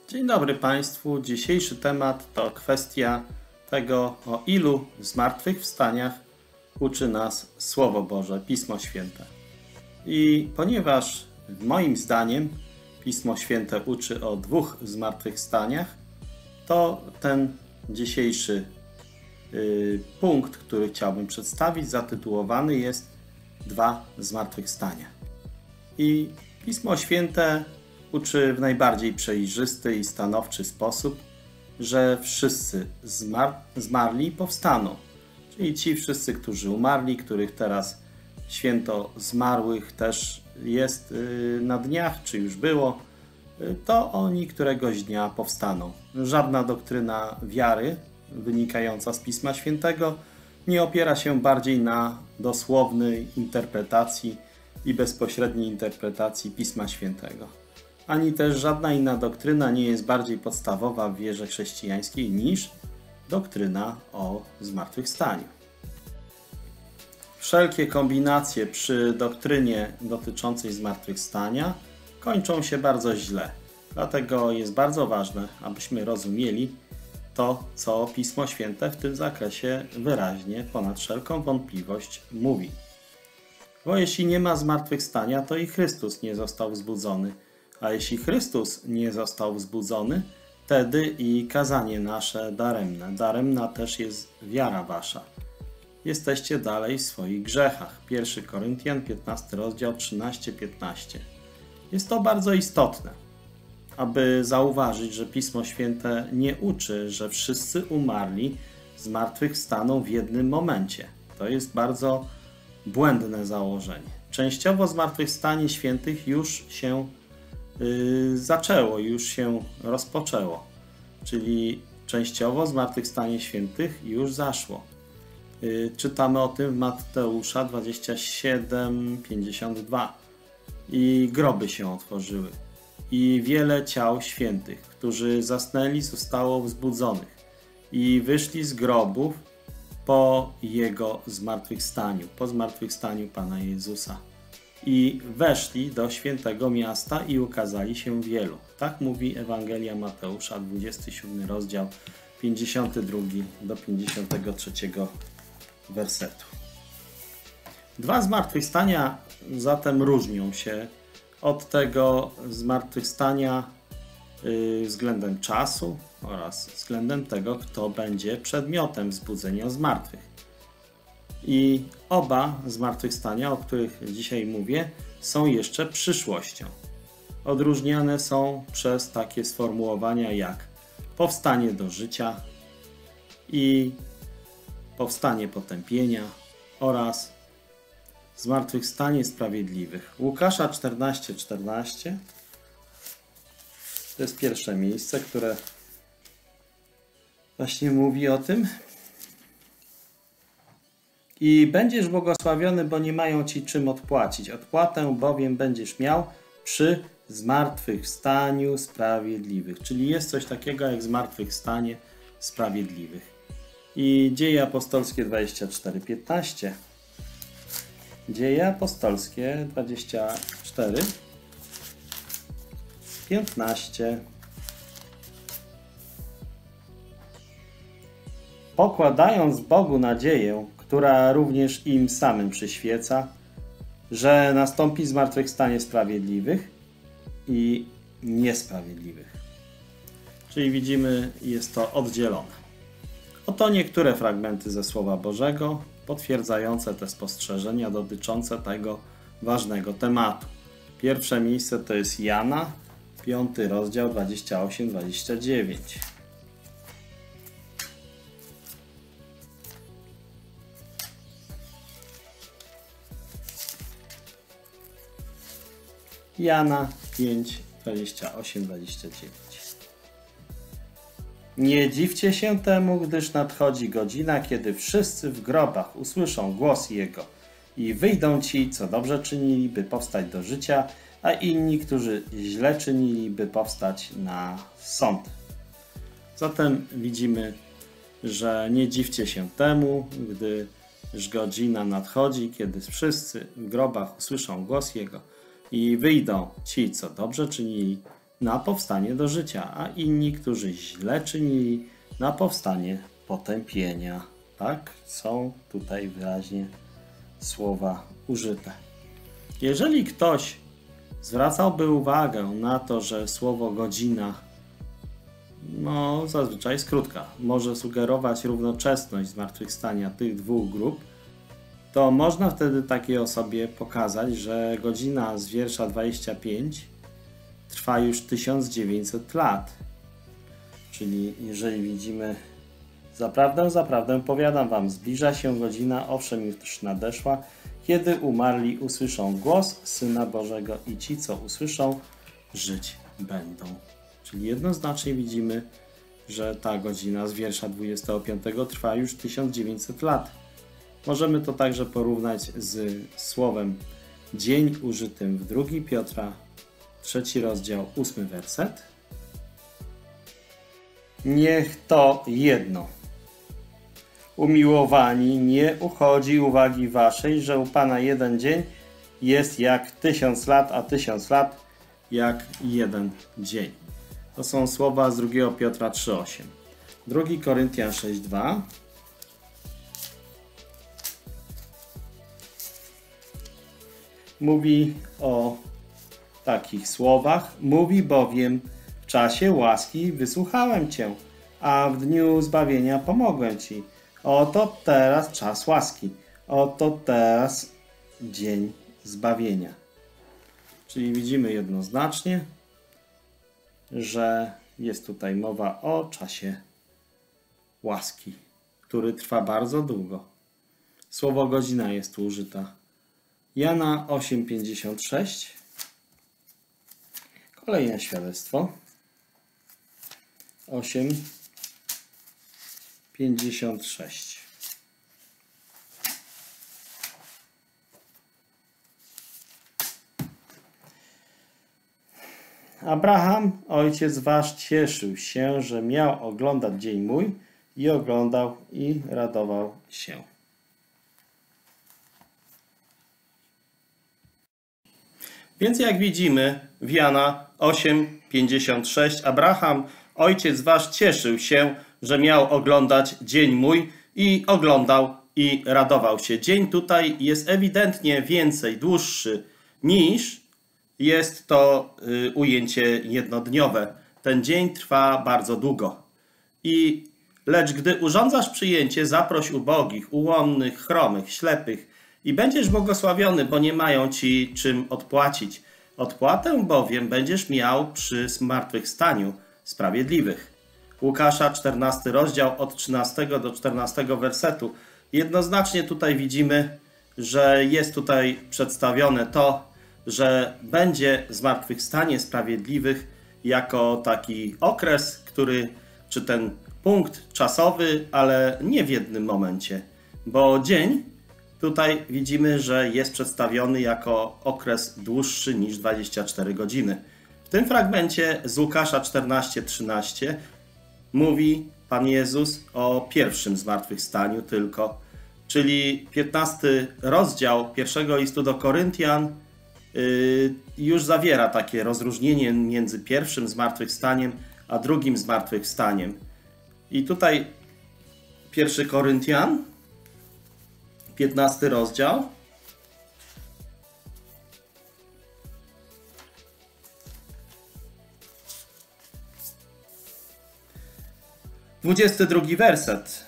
Dzień dobry Państwu. Dzisiejszy temat to kwestia tego, o ilu zmartwychwstaniach uczy nas Słowo Boże, Pismo Święte. I ponieważ moim zdaniem Pismo Święte uczy o 2 zmartwychwstaniach, to ten dzisiejszy punkt, który chciałbym przedstawić, zatytułowany jest 2 zmartwychwstania. I Pismo Święte uczy w najbardziej przejrzysty i stanowczy sposób, że wszyscy zmarli powstaną. Czyli ci wszyscy, którzy umarli, których teraz święto zmarłych też jest na dniach, czy już było, to oni któregoś dnia powstaną. Żadna doktryna wiary wynikająca z Pisma Świętego nie opiera się bardziej na dosłownej interpretacji i bezpośredniej interpretacji Pisma Świętego. Ani też żadna inna doktryna nie jest bardziej podstawowa w wierze chrześcijańskiej niż doktryna o zmartwychwstaniu. Wszelkie kombinacje przy doktrynie dotyczącej zmartwychwstania kończą się bardzo źle. Dlatego jest bardzo ważne, abyśmy rozumieli to, co Pismo Święte w tym zakresie wyraźnie, ponad wszelką wątpliwość mówi. Bo jeśli nie ma zmartwychwstania, to i Chrystus nie został wzbudzony. A jeśli Chrystus nie został wzbudzony, wtedy i kazanie nasze daremne. Daremna też jest wiara wasza. Jesteście dalej w swoich grzechach. 1 Koryntian 15 rozdział 13-15. Jest to bardzo istotne, aby zauważyć, że Pismo Święte nie uczy, że wszyscy umarli zmartwychwstaną w jednym momencie. To jest bardzo błędne założenie. Częściowo zmartwychwstanie świętych już się zaczęło, już się rozpoczęło. Czyli częściowo zmartwychwstanie świętych już zaszło. Czytamy o tym w Mateusza 27:52. I groby się otworzyły. I wiele ciał świętych, którzy zasnęli, zostało wzbudzonych. I wyszli z grobów po Jego zmartwychwstaniu, po zmartwychwstaniu Pana Jezusa. I weszli do świętego miasta i ukazali się wielu. Tak mówi Ewangelia Mateusza, 27 rozdział, 52 do 53 wersetu. 2 zmartwychwstania zatem różnią się od tego zmartwychwstania względem czasu oraz względem tego, kto będzie przedmiotem wzbudzenia z martwych. I oba zmartwychwstania, o których dzisiaj mówię, są jeszcze przyszłością. Odróżniane są przez takie sformułowania jak powstanie do życia i powstanie potępienia oraz zmartwychwstanie sprawiedliwych. Łukasza 14:14 to jest pierwsze miejsce, które właśnie mówi o tym. I będziesz błogosławiony, bo nie mają ci czym odpłacić. Odpłatę bowiem będziesz miał przy zmartwychwstaniu sprawiedliwych. Czyli jest coś takiego jak zmartwychwstanie sprawiedliwych. I Dzieje apostolskie 24:15. Dzieje apostolskie 24:15. Pokładając Bogu nadzieję, która również im samym przyświeca, że nastąpi zmartwychwstanie sprawiedliwych i niesprawiedliwych. Czyli widzimy, jest to oddzielone. Oto niektóre fragmenty ze Słowa Bożego potwierdzające te spostrzeżenia dotyczące tego ważnego tematu. Pierwsze miejsce to jest Jana, 5 rozdział 28-29. Jana 5, 28-29. Nie dziwcie się temu, gdyż nadchodzi godzina, kiedy wszyscy w grobach usłyszą głos Jego i wyjdą ci, co dobrze czynili, by powstać do życia, a inni, którzy źle czynili, by powstać na sąd. Zatem widzimy, że nie dziwcie się temu, gdyż godzina nadchodzi, kiedy wszyscy w grobach usłyszą głos Jego i wyjdą ci, co dobrze czynili, na powstanie do życia, a inni, którzy źle czynili, na powstanie potępienia. Tak? Są tutaj wyraźnie słowa użyte. Jeżeli ktoś zwracałby uwagę na to, że słowo godzina zazwyczaj jest krótka, może sugerować równoczesność zmartwychwstania tych dwóch grup, to można wtedy takiej osobie pokazać, że godzina z wiersza 25 trwa już 1900 lat. Czyli jeżeli widzimy zaprawdę powiadam wam, zbliża się godzina, owszem już nadeszła, kiedy umarli usłyszą głos Syna Bożego i ci, co usłyszą, żyć będą. Czyli jednoznacznie widzimy, że ta godzina z wiersza 25 trwa już 1900 lat. Możemy to także porównać z słowem dzień użytym w 2 Piotra, 3 rozdział, 8 werset. Niech to jedno. Umiłowani, nie uchodzi uwagi waszej, że u Pana jeden dzień jest jak 1000 lat, a 1000 lat jak jeden dzień. To są słowa z 2 Piotra 3,8. 2 Koryntian 6,2. Mówi o takich słowach. Mówi bowiem, w czasie łaski wysłuchałem Cię, a w dniu zbawienia pomogłem Ci. Oto teraz czas łaski. Oto teraz dzień zbawienia. Czyli widzimy jednoznacznie, że jest tutaj mowa o czasie łaski, który trwa bardzo długo. Słowo godzina jest tu użyta. Jana 8,56. Kolejne świadectwo. 8,56. Abraham, ojciec wasz, cieszył się, że miał oglądać dzień mój i oglądał i radował się. Więc jak widzimy w Jana 8,56 Abraham, ojciec wasz, cieszył się, że miał oglądać dzień mój i oglądał i radował się. Dzień tutaj jest ewidentnie więcej, dłuższy niż jest to ujęcie jednodniowe. Ten dzień trwa bardzo długo. Lecz gdy urządzasz przyjęcie, zaproś ubogich, ułomnych, chromych, ślepych i będziesz błogosławiony, bo nie mają ci czym odpłacić. Odpłatę bowiem będziesz miał przy zmartwychwstaniu sprawiedliwych. Łukasza 14 rozdział od 13 do 14 wersetu. Jednoznacznie tutaj widzimy, że jest tutaj przedstawione to, że będzie zmartwychwstanie sprawiedliwych jako taki okres, czy ten punkt czasowy, ale nie w jednym momencie, bo dzień tutaj widzimy, że jest przedstawiony jako okres dłuższy niż 24 godziny. W tym fragmencie z Łukasza 14:13 mówi Pan Jezus o pierwszym zmartwychwstaniu tylko, czyli 15 rozdział pierwszego listu do Koryntian już zawiera takie rozróżnienie między pierwszym zmartwychwstaniem a drugim zmartwychwstaniem. I tutaj 1 Koryntian, 15 rozdział. Dwudziesty drugi werset.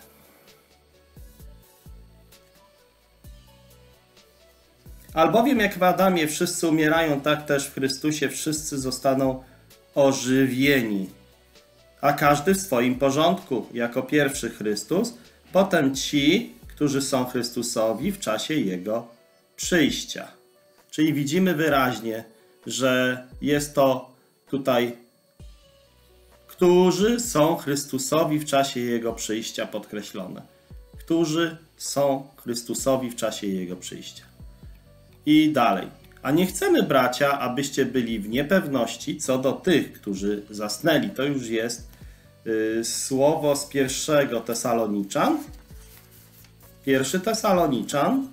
Albowiem jak w Adamie wszyscy umierają, tak też w Chrystusie wszyscy zostaną ożywieni. A każdy w swoim porządku, jako pierwszy Chrystus, potem ci, którzy są Chrystusowi w czasie Jego przyjścia. Czyli widzimy wyraźnie, że jest to tutaj, którzy są Chrystusowi w czasie Jego przyjścia podkreślone. Którzy są Chrystusowi w czasie Jego przyjścia. I dalej. A nie chcemy, bracia, abyście byli w niepewności co do tych, którzy zasnęli. To już jest słowo z 1 Tesaloniczan. 1 Tesaloniczan,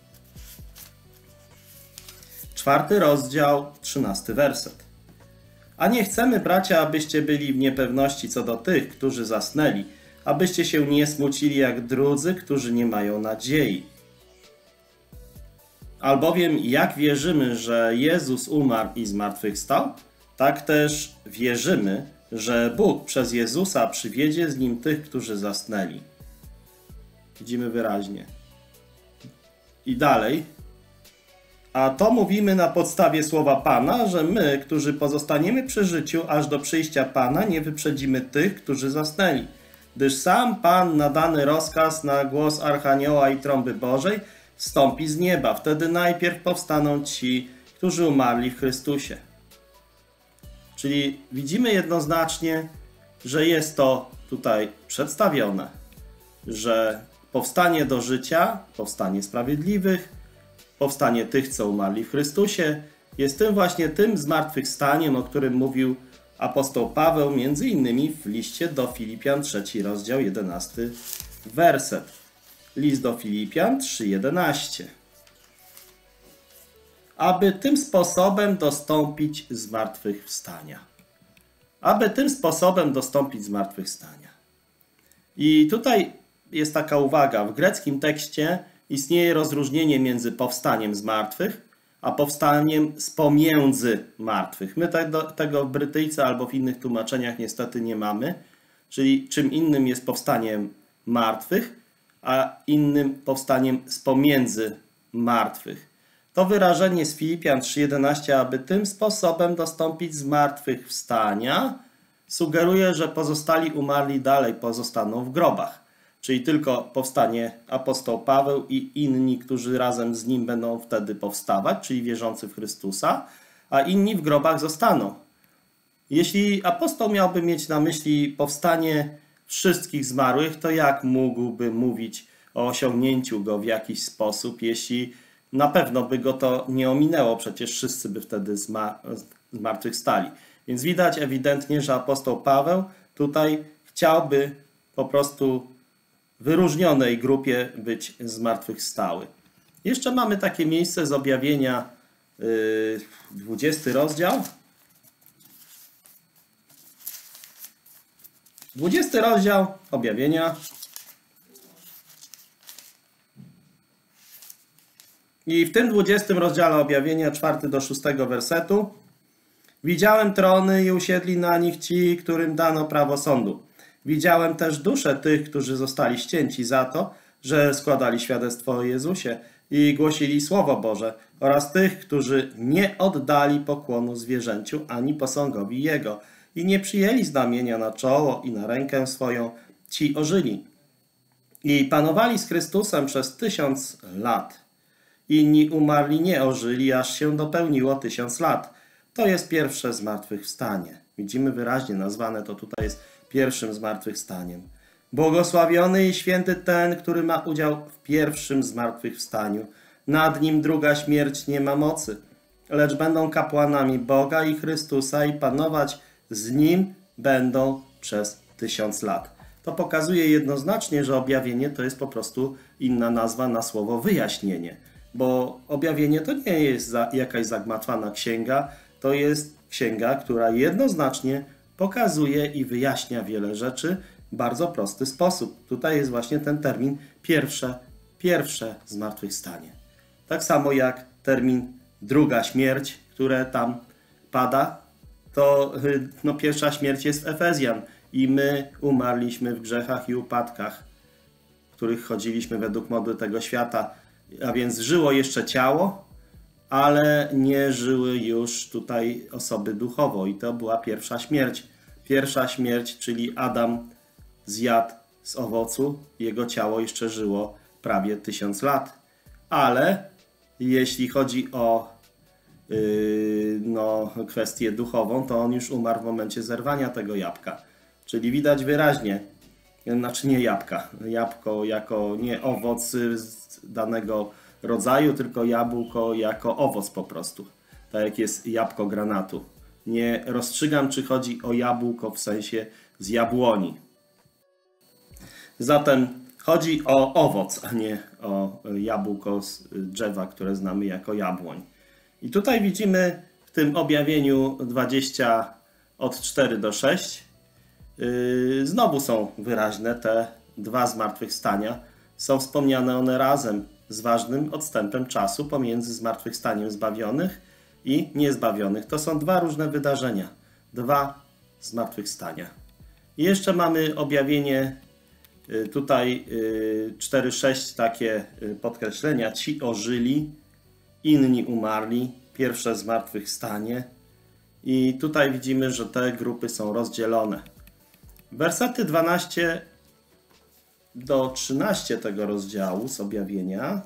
4 rozdział, 13 werset. A nie chcemy, bracia, abyście byli w niepewności co do tych, którzy zasnęli, abyście się nie smucili jak drudzy, którzy nie mają nadziei. Albowiem jak wierzymy, że Jezus umarł i zmartwychwstał, tak też wierzymy, że Bóg przez Jezusa przywiedzie z Nim tych, którzy zasnęli. Widzimy wyraźnie. I dalej. A to mówimy na podstawie słowa Pana, że my, którzy pozostaniemy przy życiu aż do przyjścia Pana, nie wyprzedzimy tych, którzy zasnęli. Gdyż sam Pan na dany rozkaz na głos Archanioła i trąby Bożej wstąpi z nieba. Wtedy najpierw powstaną ci, którzy umarli w Chrystusie. Czyli widzimy jednoznacznie, że jest to tutaj przedstawione, że powstanie do życia, powstanie sprawiedliwych, powstanie tych, co umarli w Chrystusie, jest tym właśnie tym zmartwychwstaniem, o którym mówił apostoł Paweł, między innymi w liście do Filipian, 3 rozdział, 11 werset. List do Filipian 3:11. Aby tym sposobem dostąpić zmartwychwstania. Aby tym sposobem dostąpić zmartwychwstania. I tutaj jest taka uwaga. W greckim tekście istnieje rozróżnienie między powstaniem z martwych, a powstaniem z pomiędzy martwych. My tego w Brytyjce albo w innych tłumaczeniach niestety nie mamy. Czyli czym innym jest powstaniem martwych, a innym powstaniem z pomiędzy martwych. To wyrażenie z Filipian 3:11, aby tym sposobem dostąpić zmartwychwstania, sugeruje, że pozostali umarli dalej pozostaną w grobach. Czyli tylko powstanie apostoł Paweł i inni, którzy razem z nim będą wtedy powstawać, czyli wierzący w Chrystusa, a inni w grobach zostaną. Jeśli apostoł miałby mieć na myśli powstanie wszystkich zmarłych, to jak mógłby mówić o osiągnięciu go w jakiś sposób, jeśli na pewno by go to nie ominęło, przecież wszyscy by wtedy zmartwychwstali. Więc widać ewidentnie, że apostoł Paweł tutaj chciałby po prostu wyróżnionej grupie być zmartwychwstały. Jeszcze mamy takie miejsce z objawienia, 20 rozdział. 20 rozdział objawienia. I w tym 20 rozdziale objawienia, 4 do 6 wersetu. Widziałem trony i usiedli na nich ci, którym dano prawo sądu. Widziałem też dusze tych, którzy zostali ścięci za to, że składali świadectwo o Jezusie i głosili Słowo Boże, oraz tych, którzy nie oddali pokłonu zwierzęciu ani posągowi Jego i nie przyjęli znamienia na czoło i na rękę swoją, ci ożyli. I panowali z Chrystusem przez 1000 lat. Inni umarli nie ożyli, aż się dopełniło 1000 lat. To jest pierwsze zmartwychwstanie. Widzimy wyraźnie nazwane to tutaj jest pierwszym zmartwychwstaniem. Błogosławiony i święty ten, który ma udział w pierwszym zmartwychwstaniu. Nad nim druga śmierć nie ma mocy, lecz będą kapłanami Boga i Chrystusa i panować z nim będą przez 1000 lat. To pokazuje jednoznacznie, że objawienie to jest po prostu inna nazwa na słowo wyjaśnienie. Bo objawienie to nie jest jakaś zagmatwana księga, to jest księga, która jednoznacznie pokazuje i wyjaśnia wiele rzeczy w bardzo prosty sposób. Tutaj jest właśnie ten termin pierwsze zmartwychwstanie. Tak samo jak termin druga śmierć, które tam pada, to pierwsza śmierć jest w Efezjan i my umarliśmy w grzechach i upadkach, w których chodziliśmy według mody tego świata. A więc żyło jeszcze ciało, ale nie żyły już tutaj osoby duchowo. I to była pierwsza śmierć. Pierwsza śmierć, czyli Adam zjadł z owocu, jego ciało jeszcze żyło prawie 1000 lat. Ale jeśli chodzi o kwestię duchową, to on już umarł w momencie zerwania tego jabłka. Czyli widać wyraźnie, znaczy nie jabłka, jabłko jako nie owoc z danego rodzaju, tylko jabłko jako owoc po prostu. Tak jak jest jabłko granatu. Nie rozstrzygam, czy chodzi o jabłko w sensie z jabłoni. Zatem chodzi o owoc, a nie o jabłko z drzewa, które znamy jako jabłoń. I tutaj widzimy w tym objawieniu 20 od 4 do 6, znowu są wyraźne te dwa zmartwychwstania. Są wspomniane one razem z ważnym odstępem czasu pomiędzy zmartwychwstaniem zbawionych i niezbawionych. To są dwa różne wydarzenia, dwa zmartwychwstania. I jeszcze mamy objawienie, tutaj 4-6 takie podkreślenia. Ci ożyli, inni umarli, pierwsze zmartwychwstanie. I tutaj widzimy, że te grupy są rozdzielone. Wersety 12 do 13 tego rozdziału z objawienia.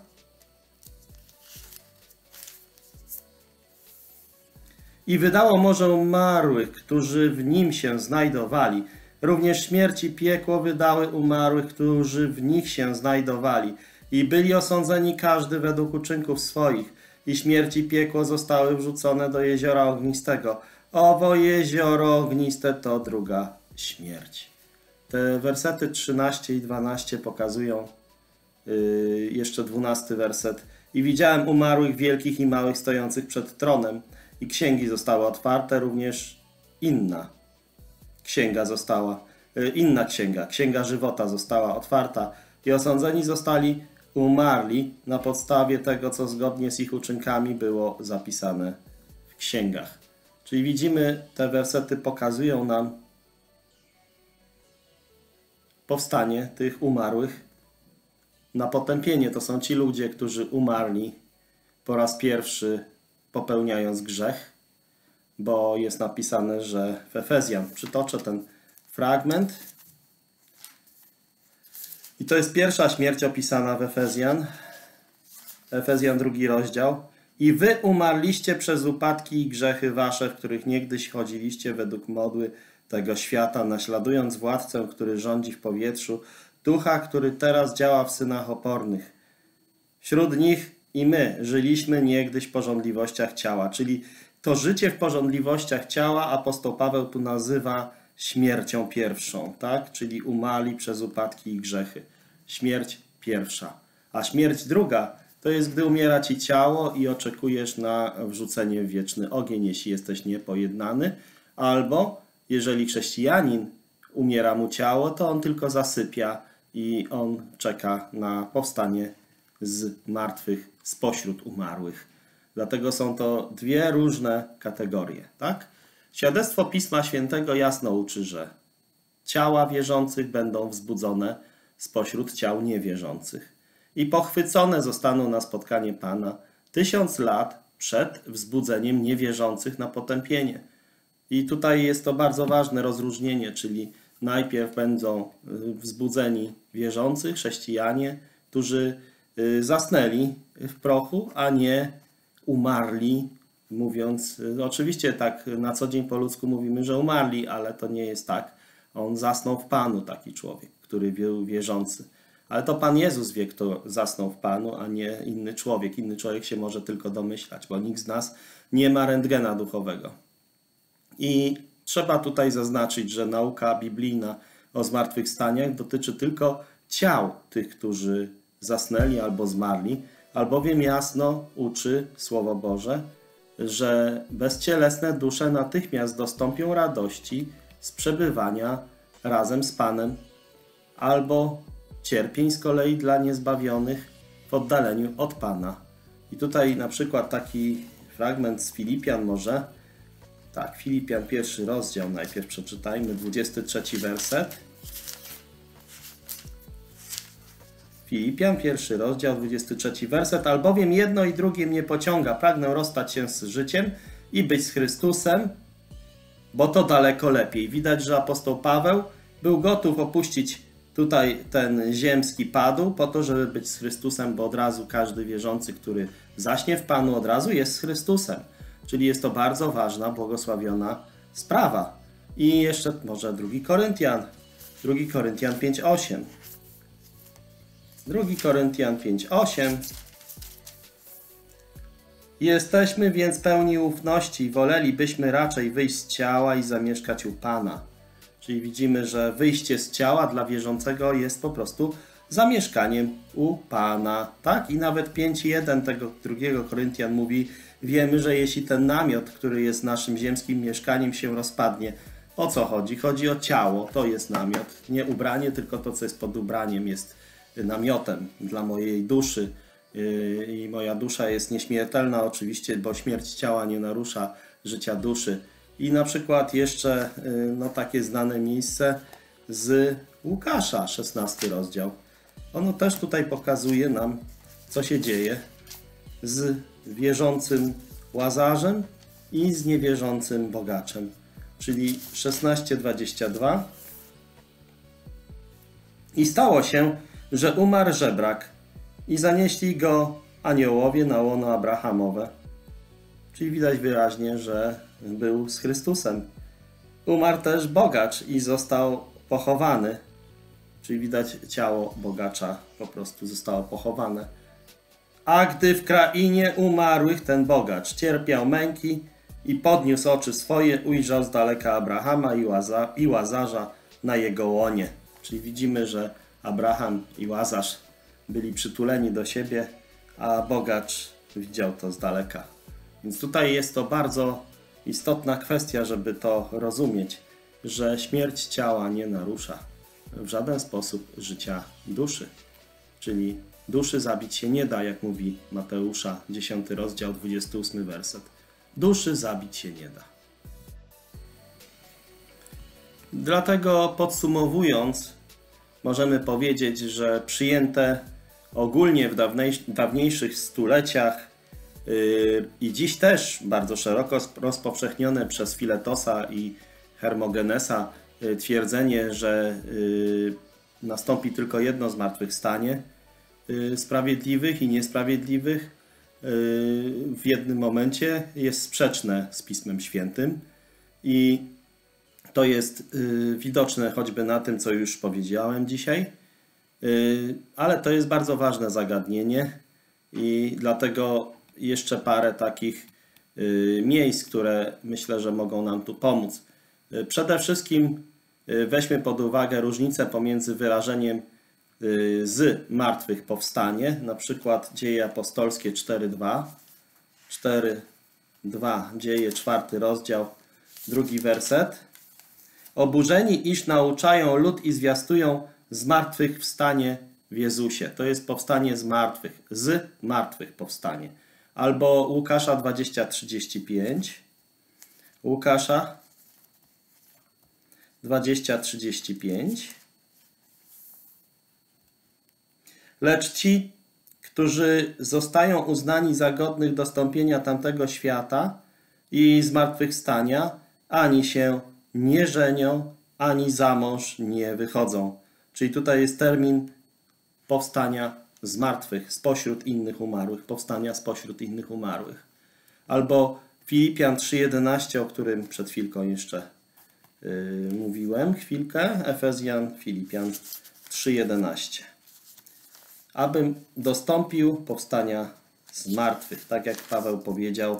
I wydało morze umarłych, którzy w nim się znajdowali. Również śmierć i piekło wydały umarłych, którzy w nich się znajdowali. I byli osądzeni każdy według uczynków swoich. I śmierć i piekło zostały wrzucone do jeziora ognistego. Owo jezioro ogniste to druga śmierć. Te wersety 13 i 12 pokazują jeszcze 12 werset. I widziałem umarłych wielkich i małych stojących przed tronem. I księgi zostały otwarte, również inna księga, księga żywota została otwarta i osądzeni zostali umarli na podstawie tego, co zgodnie z ich uczynkami było zapisane w księgach. Czyli widzimy, te wersety pokazują nam powstanie tych umarłych na potępienie. To są ci ludzie, którzy umarli po raz pierwszy popełniając grzech, bo jest napisane, że w Efezjan, przytoczę ten fragment. I to jest pierwsza śmierć opisana w Efezjan. Efezjan 2 rozdział. I wy umarliście przez upadki i grzechy wasze, w których niegdyś chodziliście według modły tego świata, naśladując władcę, który rządzi w powietrzu, ducha, który teraz działa w synach opornych. Wśród nich i my żyliśmy niegdyś w pożądliwościach ciała, czyli to życie w pożądliwościach ciała apostoł Paweł tu nazywa śmiercią pierwszą, tak? Czyli umarli przez upadki i grzechy. Śmierć pierwsza. A śmierć druga to jest, gdy umiera ci ciało i oczekujesz na wrzucenie w wieczny ogień, jeśli jesteś niepojednany, albo jeżeli chrześcijanin umiera mu ciało, to on tylko zasypia i on czeka na powstanie z martwych spośród umarłych. Dlatego są to dwie różne kategorie, tak? Świadectwo Pisma Świętego jasno uczy, że ciała wierzących będą wzbudzone spośród ciał niewierzących i pochwycone zostaną na spotkanie Pana 1000 lat przed wzbudzeniem niewierzących na potępienie. I tutaj jest to bardzo ważne rozróżnienie, czyli najpierw będą wzbudzeni wierzący, chrześcijanie, którzy zasnęli w prochu, a nie umarli, mówiąc, oczywiście tak na co dzień po ludzku mówimy, że umarli, ale to nie jest tak. On zasnął w Panu, taki człowiek, który był wierzący. Ale to Pan Jezus wie, kto zasnął w Panu, a nie inny człowiek. Inny człowiek się może tylko domyślać, bo nikt z nas nie ma rentgena duchowego. I trzeba tutaj zaznaczyć, że nauka biblijna o zmartwychwstaniach dotyczy tylko ciał tych, którzy zasnęli albo zmarli, albowiem jasno uczy Słowo Boże, że bezcielesne dusze natychmiast dostąpią radości z przebywania razem z Panem, albo cierpień z kolei dla niezbawionych w oddaleniu od Pana. I tutaj na przykład taki fragment z Filipian może. Tak, Filipian 1 rozdział najpierw przeczytajmy, 23 werset. Filipian 1 rozdział, 23 werset. Albowiem jedno i drugie mnie pociąga. Pragnę rozstać się z życiem i być z Chrystusem, bo to daleko lepiej. Widać, że apostoł Paweł był gotów opuścić tutaj ten ziemski padł po to, żeby być z Chrystusem, bo od razu każdy wierzący, który zaśnie w Panu, od razu jest z Chrystusem. Czyli jest to bardzo ważna, błogosławiona sprawa. I jeszcze może 2 Koryntian 5:8. 2 Koryntian 5:8. Jesteśmy więc pełni ufności, wolelibyśmy raczej wyjść z ciała i zamieszkać u Pana. Czyli widzimy, że wyjście z ciała dla wierzącego jest po prostu zamieszkaniem u Pana. Tak? I nawet 5:1 tego 2 Koryntian mówi: wiemy, że jeśli ten namiot, który jest naszym ziemskim mieszkaniem, się rozpadnie, o co chodzi? Chodzi o ciało, to jest namiot. Nie ubranie, tylko to, co jest pod ubraniem, jest namiotem dla mojej duszy. I moja dusza jest nieśmiertelna oczywiście, bo śmierć ciała nie narusza życia duszy. I na przykład jeszcze takie znane miejsce z Łukasza, 16 rozdział. Ono też tutaj pokazuje nam, co się dzieje z wierzącym Łazarzem i z niewierzącym bogaczem. Czyli 16:22. I stało się, że umarł żebrak i zanieśli go aniołowie na łono Abrahamowe. Czyli widać wyraźnie, że był z Chrystusem. Umarł też bogacz i został pochowany. Czyli widać, ciało bogacza po prostu zostało pochowane. A gdy w krainie umarłych ten bogacz cierpiał męki i podniósł oczy swoje, ujrzał z daleka Abrahama i Łazarza na jego łonie. Czyli widzimy, że Abraham i Łazarz byli przytuleni do siebie, a bogacz widział to z daleka. Więc tutaj jest to bardzo istotna kwestia, żeby to rozumieć, że śmierć ciała nie narusza w żaden sposób życia duszy. Czyli duszy zabić się nie da, jak mówi Mateusza, 10 rozdział, 28 werset. Duszy zabić się nie da. Dlatego podsumowując, możemy powiedzieć, że przyjęte ogólnie w dawniejszych stuleciach i dziś też bardzo szeroko rozpowszechnione przez Filetosa i Hermogenesa twierdzenie, że nastąpi tylko jedno zmartwychwstanie sprawiedliwych i niesprawiedliwych w jednym momencie jest sprzeczne z Pismem Świętym i to jest widoczne choćby na tym, co już powiedziałem dzisiaj, ale to jest bardzo ważne zagadnienie i dlatego jeszcze parę takich miejsc, które myślę, że mogą nam tu pomóc. Przede wszystkim weźmy pod uwagę różnicę pomiędzy wyrażeniem z martwych powstanie, na przykład Dzieje Apostolskie 4:2, 4:2, Dzieje 4 rozdział, 2 werset. Oburzeni, iż nauczają lud i zwiastują zmartwychwstanie w Jezusie. To jest powstanie z martwych powstanie. Albo Łukasza 20:35. Łukasza 20:35. Lecz ci, którzy zostają uznani za godnych dostąpienia tamtego świata i zmartwychwstania, ani się nie żenią, ani za mąż nie wychodzą. Czyli tutaj jest termin powstania z martwych, spośród innych umarłych, powstania spośród innych umarłych. Albo Filipian 3:11, o którym przed chwilką jeszcze mówiłem, chwilkę, Efezjan, Filipian 3:11. Abym dostąpił powstania z martwych, tak jak Paweł powiedział,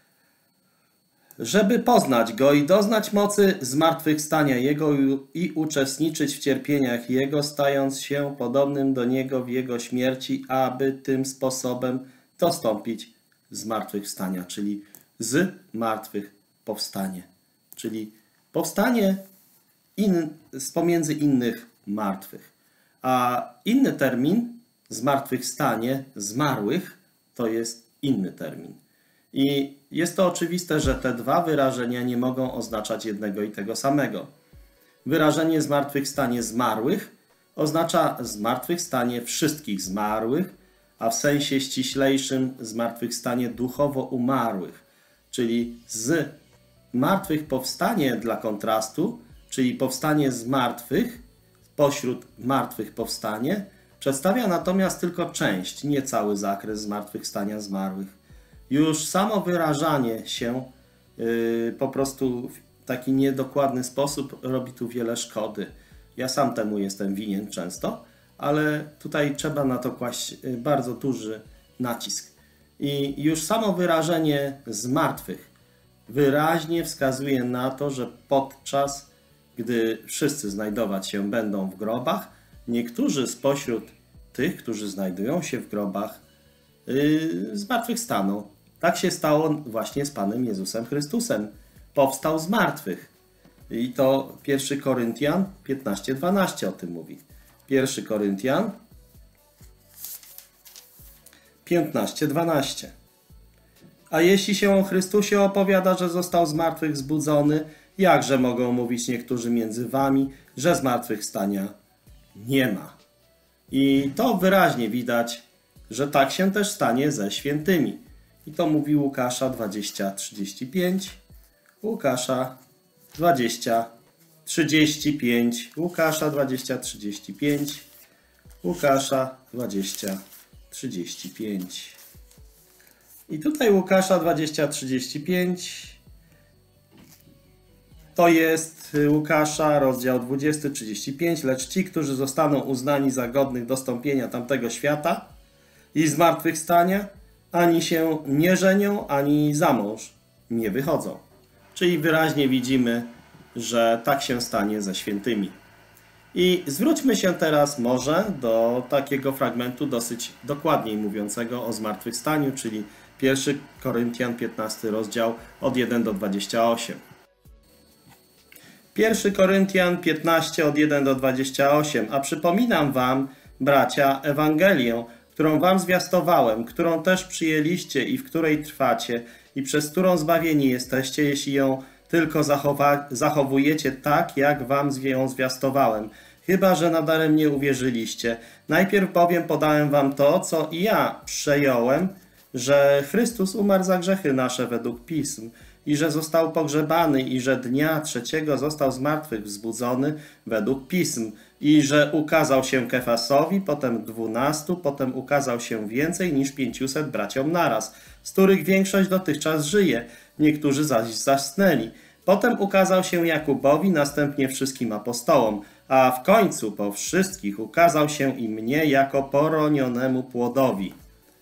żeby poznać Go i doznać mocy zmartwychwstania Jego i uczestniczyć w cierpieniach Jego, stając się podobnym do Niego w Jego śmierci, aby tym sposobem dostąpić zmartwychwstania, czyli z martwych powstanie. Czyli powstanie z pomiędzy innych martwych. A inny termin, zmartwychwstanie zmarłych, to jest inny termin. I jest to oczywiste, że te dwa wyrażenia nie mogą oznaczać jednego i tego samego. Wyrażenie zmartwychwstanie zmarłych oznacza zmartwychwstanie wszystkich zmarłych, a w sensie ściślejszym zmartwychwstanie duchowo umarłych, czyli z martwych powstanie dla kontrastu, czyli powstanie z martwych, pośród martwych powstanie, przedstawia natomiast tylko część, nie cały zakres zmartwychwstania zmarłych. Już samo wyrażanie się po prostu w taki niedokładny sposób robi tu wiele szkody. Ja sam temu jestem winien często, ale tutaj trzeba na to kłaść bardzo duży nacisk. I już samo wyrażenie z martwych wyraźnie wskazuje na to, że podczas gdy wszyscy znajdować się będą w grobach, niektórzy spośród tych, którzy znajdują się w grobach, zmartwychwstaną. Tak się stało właśnie z Panem Jezusem Chrystusem. Powstał z martwych. I to 1 Koryntian 15:12 o tym mówi. 1 Koryntian 15:12. A jeśli się o Chrystusie opowiada, że został z martwych wzbudzony, jakże mogą mówić niektórzy między wami, że zmartwychwstania nie ma? I to wyraźnie widać, że tak się też stanie ze świętymi. I to mówi Łukasza 20:35. Łukasza 20:35. Łukasza 20:35. Łukasza 20:35. I tutaj Łukasza 20:35 to jest Łukasza, rozdział 20:35. Lecz ci, którzy zostaną uznani za godnych dostąpienia tamtego świata i zmartwychwstania, ani się nie żenią, ani za mąż nie wychodzą. Czyli wyraźnie widzimy, że tak się stanie ze świętymi. I zwróćmy się teraz może do takiego fragmentu dosyć dokładniej mówiącego o zmartwychwstaniu, czyli 1 Koryntian 15 rozdział od 1 do 28. 1 Koryntian 15 od 1 do 28. A przypominam wam, bracia, Ewangelię, którą wam zwiastowałem, którą też przyjęliście i w której trwacie i przez którą zbawieni jesteście, jeśli ją tylko zachowujecie tak, jak wam ją zwiastowałem. Chyba że nadaremnie uwierzyliście. Najpierw bowiem podałem wam to, co i ja przejąłem, że Chrystus umarł za grzechy nasze według Pism i że został pogrzebany i że dnia trzeciego został z martwych wzbudzony według Pism i że ukazał się Kefasowi, potem 12, potem ukazał się więcej niż 500 braciom naraz, z których większość dotychczas żyje, niektórzy zaś zasnęli. Potem ukazał się Jakubowi, następnie wszystkim apostołom, a w końcu po wszystkich ukazał się i mnie jako poronionemu płodowi.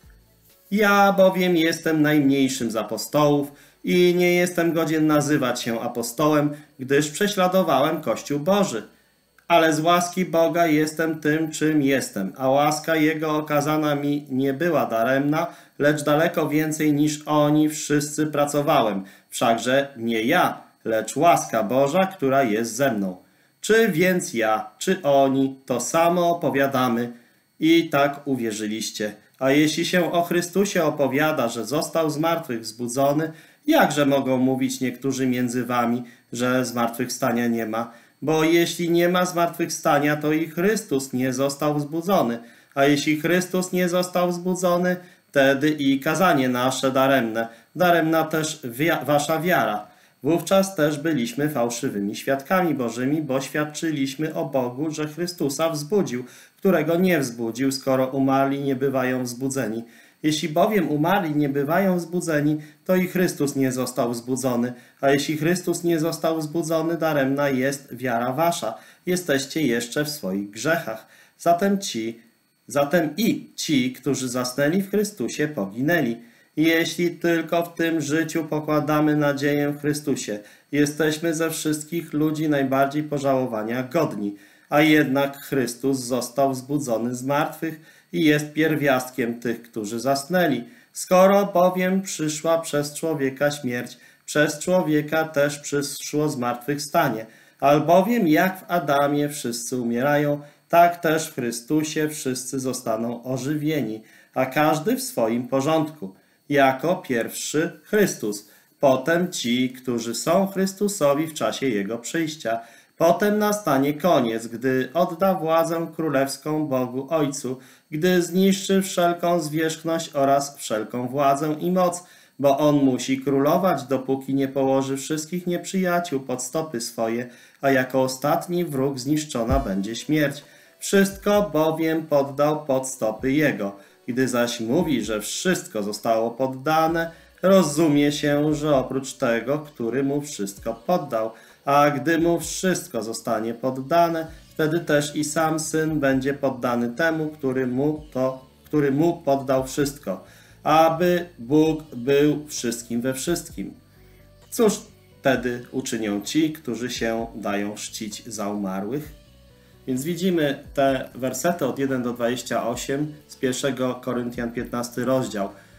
Ja bowiem jestem najmniejszym z apostołów i nie jestem godzien nazywać się apostołem, gdyż prześladowałem Kościół Boży. Ale z łaski Boga jestem tym, czym jestem, a łaska Jego okazana mi nie była daremna, lecz daleko więcej niż oni wszyscy pracowałem. Wszakże nie ja, lecz łaska Boża, która jest ze mną. Czy więc ja, czy oni, to samo opowiadamy i tak uwierzyliście. A jeśli się o Chrystusie opowiada, że został z martwych wzbudzony, jakże mogą mówić niektórzy między wami, że zmartwychwstania nie ma? Bo jeśli nie ma zmartwychwstania, to i Chrystus nie został wzbudzony. A jeśli Chrystus nie został wzbudzony, wtedy i kazanie nasze daremne. Daremna też wasza wiara. Wówczas też byliśmy fałszywymi świadkami Bożymi, bo świadczyliśmy o Bogu, że Chrystusa wzbudził, którego nie wzbudził, skoro umarli nie bywają wzbudzeni. Jeśli bowiem umarli nie bywają wzbudzeni, to i Chrystus nie został wzbudzony. A jeśli Chrystus nie został wzbudzony, daremna jest wiara wasza. Jesteście jeszcze w swoich grzechach. Zatem i ci, którzy zasnęli w Chrystusie, poginęli. Jeśli tylko w tym życiu pokładamy nadzieję w Chrystusie, jesteśmy ze wszystkich ludzi najbardziej pożałowania godni. A jednak Chrystus został wzbudzony z martwych i jest pierwiastkiem tych, którzy zasnęli. Skoro bowiem przyszła przez człowieka śmierć, przez człowieka też przyszło zmartwychwstanie. Albowiem jak w Adamie wszyscy umierają, tak też w Chrystusie wszyscy zostaną ożywieni, a każdy w swoim porządku. Jako pierwszy Chrystus, potem ci, którzy są Chrystusowi w czasie Jego przyjścia. Potem nastanie koniec, gdy odda władzę królewską Bogu Ojcu, gdy zniszczy wszelką zwierzchność oraz wszelką władzę i moc, bo On musi królować, dopóki nie położy wszystkich nieprzyjaciół pod stopy swoje, a jako ostatni wróg zniszczona będzie śmierć. Wszystko bowiem poddał pod stopy Jego. Gdy zaś mówi, że wszystko zostało poddane, rozumie się, że oprócz tego, który mu wszystko poddał, a gdy mu wszystko zostanie poddane, wtedy też i sam Syn będzie poddany temu, który mu poddał wszystko, aby Bóg był wszystkim we wszystkim. Cóż wtedy uczynią ci, którzy się dają czcić za umarłych? Więc widzimy te wersety od 1 do 28 z 1 Koryntian 15 rozdział.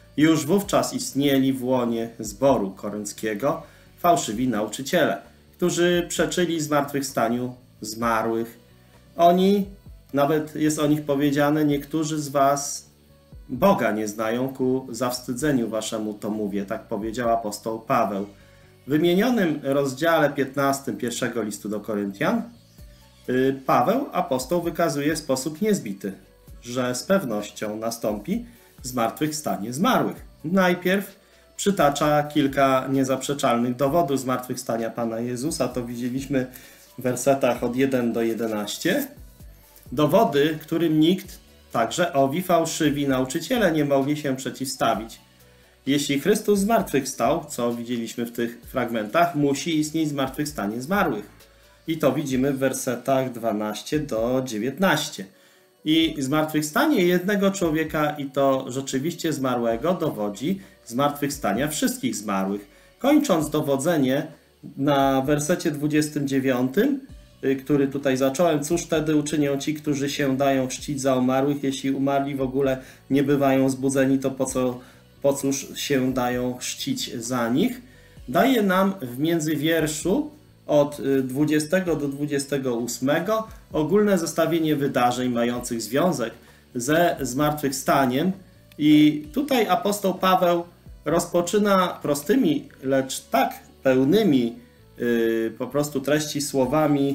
Już wówczas istnieli w łonie zboru korynckiego fałszywi nauczyciele, którzy przeczyli zmartwychwstaniu zmarłych. Oni, nawet jest o nich powiedziane, niektórzy z was Boga nie znają, ku zawstydzeniu waszemu to mówię, tak powiedział apostoł Paweł. W wymienionym rozdziale 15 pierwszego listu do Koryntian Paweł, apostoł, wykazuje w sposób niezbity, że z pewnością nastąpi zmartwychwstanie zmarłych. Najpierw przytacza kilka niezaprzeczalnych dowodów zmartwychwstania Pana Jezusa, to widzieliśmy w wersetach od 1 do 11. Dowody, którym nikt, także owi fałszywi nauczyciele, nie mogli się przeciwstawić. Jeśli Chrystus zmartwychwstał, co widzieliśmy w tych fragmentach, musi istnieć zmartwychwstanie zmarłych. I to widzimy w wersetach 12 do 19. I zmartwychwstanie jednego człowieka, i to rzeczywiście zmarłego, dowodzi zmartwychwstania wszystkich zmarłych. Kończąc dowodzenie na wersecie 29, który tutaj zacząłem, cóż wtedy uczynią ci, którzy się dają chrzcić za umarłych, jeśli umarli w ogóle nie bywają zbudzeni, to po cóż się dają chrzcić za nich? Daje nam w międzywierszu od 20 do 28 ogólne zestawienie wydarzeń mających związek ze zmartwychwstaniem. I tutaj apostoł Paweł rozpoczyna prostymi, lecz tak pełnymi po prostu treści słowami: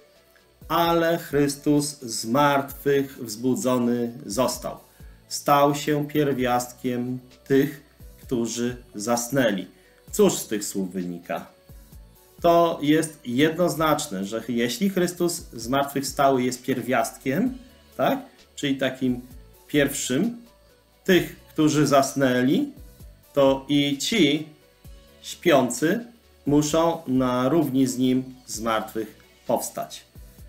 ale Chrystus z martwych wzbudzony został. Stał się pierwiastkiem tych, którzy zasnęli. Cóż z tych słów wynika? To jest jednoznaczne, że jeśli Chrystus zmartwychwstały jest pierwiastkiem, tak? Czyli takim pierwszym tych, którzy zasnęli, to i ci śpiący muszą na równi z nim z martwych powstać.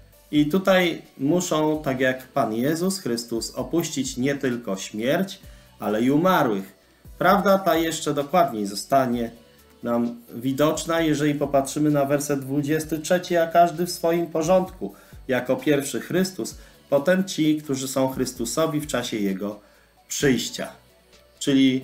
I tutaj muszą, tak jak Pan Jezus Chrystus, opuścić nie tylko śmierć, ale i umarłych. Prawda ta jeszcze dokładniej zostanie nam widoczna, jeżeli popatrzymy na werset 23, a każdy w swoim porządku. Jako pierwszy Chrystus, potem ci, którzy są Chrystusowi w czasie Jego przyjścia. Czyli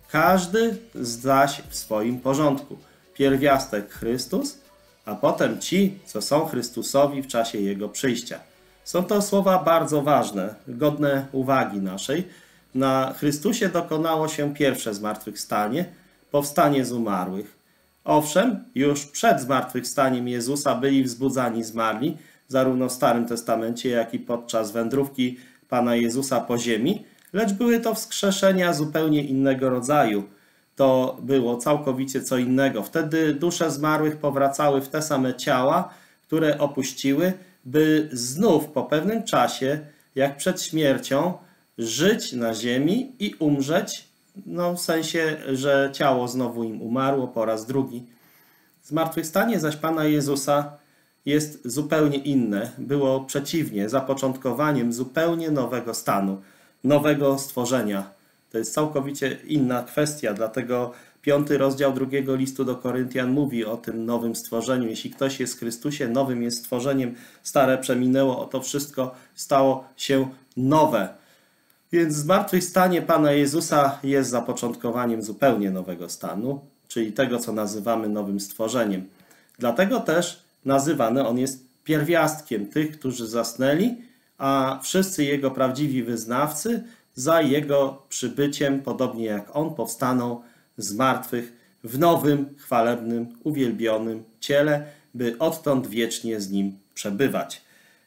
każdy zaś w swoim porządku. Pierwiastek Chrystus, a potem ci, co są Chrystusowi w czasie Jego przyjścia. Są to słowa bardzo ważne, godne uwagi naszej. Na Chrystusie dokonało się pierwsze zmartwychwstanie, powstanie z umarłych. Owszem, już przed zmartwychwstaniem Jezusa byli wzbudzani zmarli, zarówno w Starym Testamencie, jak i podczas wędrówki Pana Jezusa po ziemi, lecz były to wskrzeszenia zupełnie innego rodzaju. To było całkowicie co innego. Wtedy dusze zmarłych powracały w te same ciała, które opuściły, by znów po pewnym czasie, jak przed śmiercią, żyć na ziemi i umrzeć, w sensie, że ciało znowu im umarło po raz drugi. Zmartwychwstanie zaś Pana Jezusa jest zupełnie inne. Było przeciwnie, zapoczątkowaniem zupełnie nowego stanu, nowego stworzenia. To jest całkowicie inna kwestia, dlatego 5 rozdział 2 listu do Koryntian mówi o tym nowym stworzeniu. Jeśli ktoś jest w Chrystusie, nowym jest stworzeniem, stare przeminęło, oto wszystko stało się nowe. Więc zmartwychwstanie Pana Jezusa jest zapoczątkowaniem zupełnie nowego stanu, czyli tego, co nazywamy nowym stworzeniem. Dlatego też nazywany on jest pierwiastkiem tych, którzy zasnęli, a wszyscy Jego prawdziwi wyznawcy za Jego przybyciem, podobnie jak On, powstaną z martwych w nowym, chwalebnym, uwielbionym ciele, by odtąd wiecznie z Nim przebywać.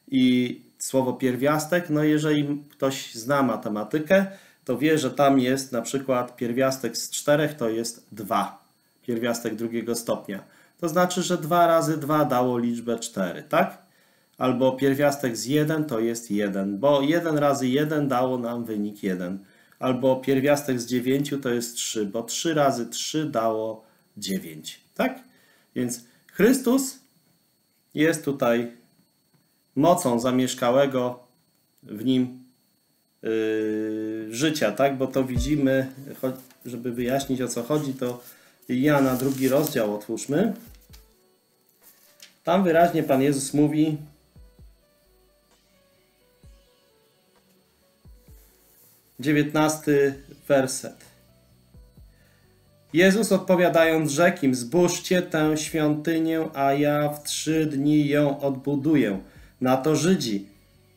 I słowo pierwiastek, jeżeli ktoś zna matematykę, to wie, że tam jest na przykład pierwiastek z 4 to jest 2. Pierwiastek drugiego stopnia. To znaczy, że 2 razy 2 dało liczbę 4, tak? Albo pierwiastek z 1 to jest 1, bo 1 razy 1 dało nam wynik 1. Albo pierwiastek z 9 to jest 3, bo 3 razy 3 dało 9, tak? Więc Chrystus jest tutaj mocą zamieszkałego w Nim życia, tak? Bo to widzimy, żeby wyjaśnić, o co chodzi, to Jana 2 rozdział otwórzmy. Tam wyraźnie Pan Jezus mówi: 19 werset. Jezus odpowiadając rzekł im: zbóżcie tę świątynię, a ja w 3 dni ją odbuduję. Na to Żydzi: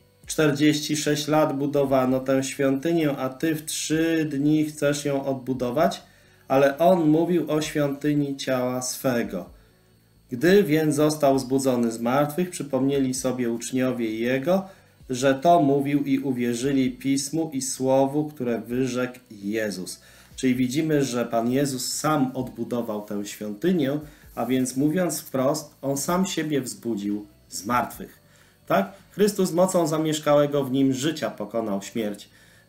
46 lat budowano tę świątynię, a ty w 3 dni chcesz ją odbudować? Ale on mówił o świątyni ciała swego. Gdy więc został zbudzony z martwych, przypomnieli sobie uczniowie jego, że to mówił i uwierzyli Pismu i Słowu, które wyrzekł Jezus. Czyli widzimy, że Pan Jezus sam odbudował tę świątynię, a więc mówiąc wprost, On sam siebie wzbudził z martwych. Tak? Chrystus mocą zamieszkałego w Nim życia pokonał śmierć.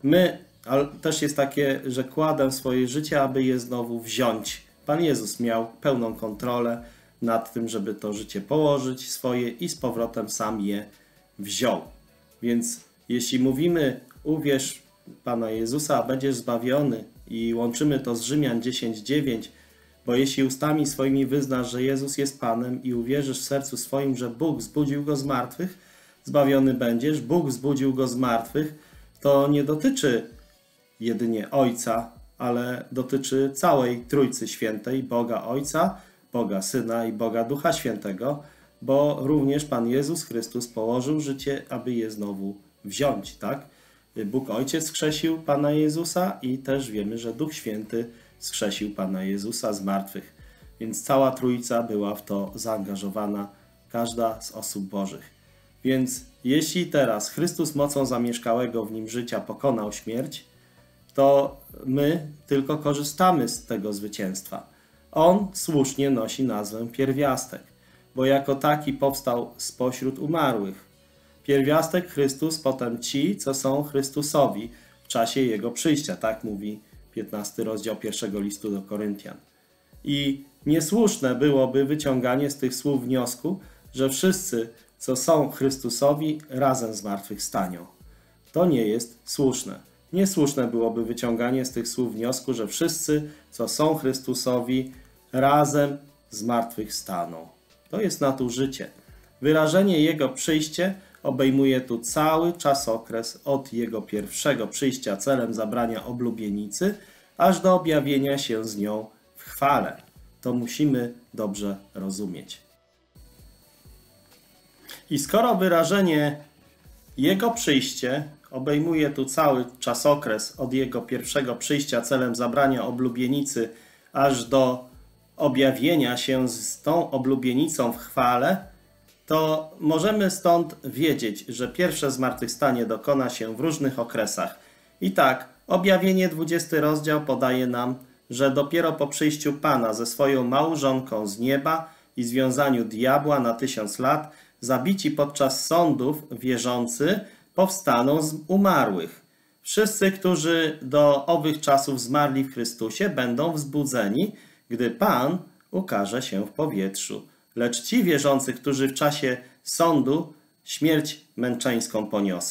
Ale też jest takie, że kładę swoje życie, aby je znowu wziąć. Pan Jezus miał pełną kontrolę nad tym, żeby to życie położyć swoje i z powrotem sam je wziął. Więc jeśli mówimy uwierz Pana Jezusa, a będziesz zbawiony i łączymy to z Rzymian 10:9, bo jeśli ustami swoimi wyznasz, że Jezus jest Panem i uwierzysz w sercu swoim, że Bóg zbudził Go z martwych, zbawiony będziesz. Bóg wzbudził Go z martwych. To nie dotyczy jedynie Ojca, ale dotyczy całej Trójcy Świętej, Boga Ojca, Boga Syna i Boga Ducha Świętego, bo również Pan Jezus Chrystus położył życie, aby je znowu wziąć, tak? Bóg Ojciec skrzesił Pana Jezusa i też wiemy, że Duch Święty skrzesił Pana Jezusa z martwych. Więc cała Trójca była w to zaangażowana, każda z osób Bożych. Więc jeśli teraz Chrystus mocą zamieszkałego w Nim życia pokonał śmierć, to my tylko korzystamy z tego zwycięstwa. On słusznie nosi nazwę pierwiastek, bo jako taki powstał spośród umarłych. Pierwiastek Chrystus, potem ci, co są Chrystusowi w czasie Jego przyjścia. Tak mówi 15 rozdział 1 listu do Koryntian. I niesłuszne byłoby wyciąganie z tych słów wniosku, że wszyscy, co są Chrystusowi, razem zmartwychwstaną. To nie jest słuszne. Niesłuszne byłoby wyciąganie z tych słów wniosku, że wszyscy, co są Chrystusowi, razem zmartwychwstaną. To jest nadużycie. Wyrażenie Jego przyjście obejmuje tu cały czasokres od Jego pierwszego przyjścia celem zabrania oblubienicy, aż do objawienia się z nią w chwale. To musimy dobrze rozumieć. I skoro wyrażenie Jego przyjście obejmuje tu cały czasokres od Jego pierwszego przyjścia celem zabrania oblubienicy, aż do objawienia się z tą oblubienicą w chwale, to możemy stąd wiedzieć, że pierwsze zmartwychwstanie dokona się w różnych okresach. I tak, objawienie 20 rozdział podaje nam, że dopiero po przyjściu Pana ze swoją małżonką z nieba i związaniu diabła na 1000 lat, zabici podczas sądów wierzący powstaną z umarłych. Wszyscy, którzy do owych czasów zmarli w Chrystusie, będą wzbudzeni, gdy Pan ukaże się w powietrzu. Lecz ci wierzący, którzy w czasie sądu śmierć męczeńską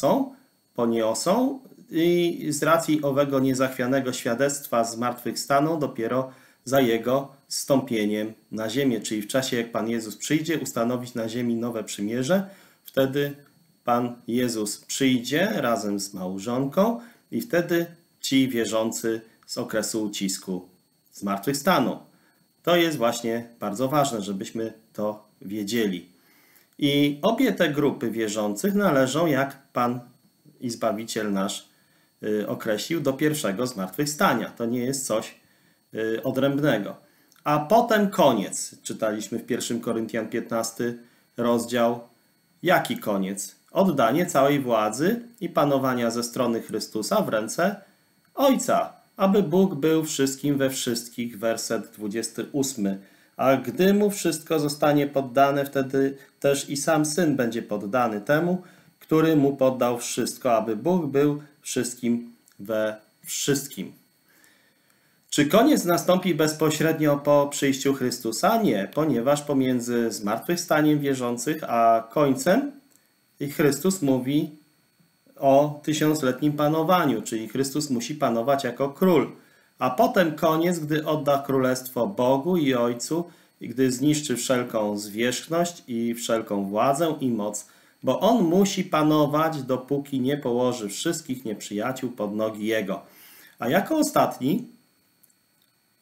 poniosą i z racji owego niezachwianego świadectwa zmartwychwstaną dopiero za Jego zstąpieniem na ziemię, czyli w czasie jak Pan Jezus przyjdzie ustanowić na ziemi nowe przymierze, wtedy Pan Jezus przyjdzie razem z małżonką i wtedy ci wierzący z okresu ucisku zmartwychwstaną. To jest właśnie bardzo ważne, żebyśmy to wiedzieli. I obie te grupy wierzących należą, jak Pan i Zbawiciel nasz określił, do pierwszego zmartwychwstania. To nie jest coś odrębnego. A potem koniec. Czytaliśmy w 1 Koryntian 15 rozdział. Jaki koniec? Oddanie całej władzy i panowania ze strony Chrystusa w ręce Ojca, aby Bóg był wszystkim we wszystkich, werset 28. A gdy Mu wszystko zostanie poddane, wtedy też i sam Syn będzie poddany temu, który Mu poddał wszystko, aby Bóg był wszystkim we wszystkim. Czy koniec nastąpi bezpośrednio po przyjściu Chrystusa? Nie, ponieważ pomiędzy zmartwychwstaniem wierzących a końcem Chrystus mówi o 1000-letnim panowaniu, czyli Chrystus musi panować jako król. A potem koniec, gdy odda królestwo Bogu i Ojcu, i gdy zniszczy wszelką zwierzchność i wszelką władzę i moc, bo On musi panować, dopóki nie położy wszystkich nieprzyjaciół pod nogi Jego. A jako ostatni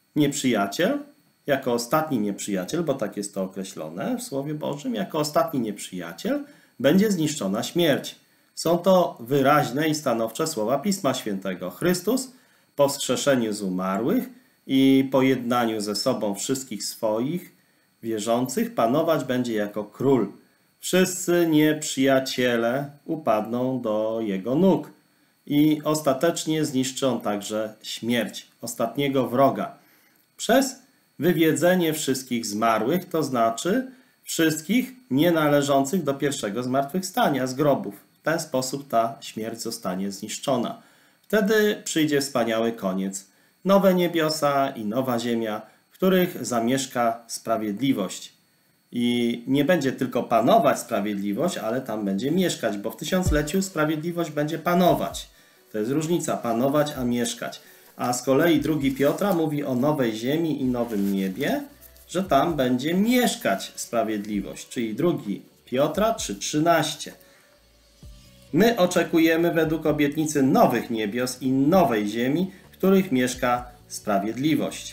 nieprzyjaciel, jako ostatni nieprzyjaciel, bo tak jest to określone w Słowie Bożym, jako ostatni nieprzyjaciel będzie zniszczona śmierć. Są to wyraźne i stanowcze słowa Pisma Świętego. Chrystus po wskrzeszeniu z umarłych i pojednaniu ze sobą wszystkich swoich wierzących panować będzie jako król. Wszyscy nieprzyjaciele upadną do jego nóg i ostatecznie zniszczy on także śmierć, ostatniego wroga. Przez wywiedzenie wszystkich zmarłych, to znaczy wszystkich nienależących do pierwszego zmartwychwstania z grobów. W ten sposób ta śmierć zostanie zniszczona. Wtedy przyjdzie wspaniały koniec. Nowe niebiosa i nowa ziemia, w których zamieszka sprawiedliwość. I nie będzie tylko panować sprawiedliwość, ale tam będzie mieszkać, bo w tysiącleciu sprawiedliwość będzie panować. To jest różnica, panować a mieszkać. A z kolei 2 Piotra mówi o nowej ziemi i nowym niebie, że tam będzie mieszkać sprawiedliwość, czyli 2 Piotra 3,13. My oczekujemy według obietnicy nowych niebios i nowej ziemi, w których mieszka sprawiedliwość.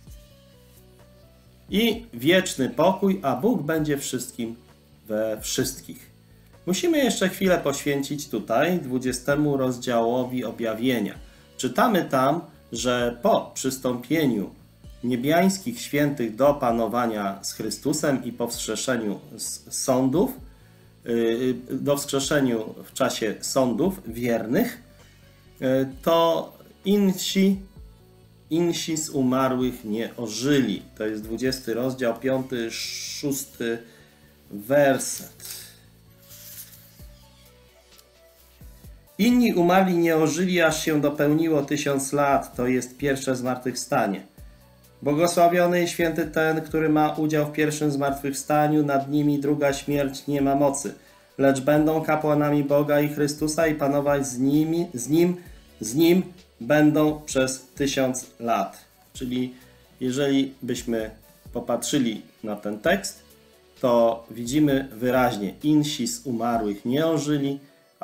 I wieczny pokój, a Bóg będzie wszystkim we wszystkich. Musimy jeszcze chwilę poświęcić tutaj 20 rozdziałowi objawienia. Czytamy tam, że po przystąpieniu niebiańskich świętych do panowania z Chrystusem i po wskrzeszeniu z sądów, do wskrzeszeniu w czasie sądów wiernych, to insi z umarłych nie ożyli. To jest 20 rozdział, 5, 6 werset. Inni umarli nie ożyli, aż się dopełniło 1000 lat. To jest pierwsze zmartwychwstanie. Błogosławiony i święty ten, który ma udział w pierwszym zmartwychwstaniu, nad nimi druga śmierć nie ma mocy. Lecz będą kapłanami Boga i Chrystusa i panować z Nim będą przez 1000 lat. Czyli jeżeli byśmy popatrzyli na ten tekst, to widzimy wyraźnie, insi z umarłych nie ożyli,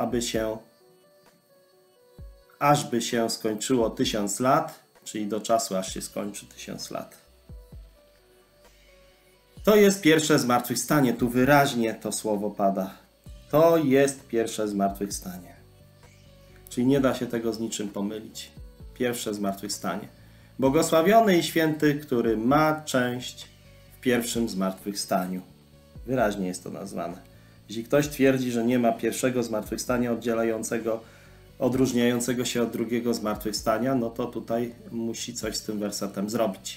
ażby się skończyło 1000 lat, czyli do czasu, aż się skończy 1000 lat. To jest pierwsze zmartwychwstanie. Tu wyraźnie to słowo pada. To jest pierwsze zmartwychwstanie. Czyli nie da się tego z niczym pomylić. Pierwsze zmartwychwstanie. Błogosławiony i święty, który ma część w pierwszym zmartwychwstaniu. Wyraźnie jest to nazwane. Jeśli ktoś twierdzi, że nie ma pierwszego zmartwychwstania odróżniającego się od drugiego zmartwychwstania, no to tutaj musi coś z tym wersetem zrobić.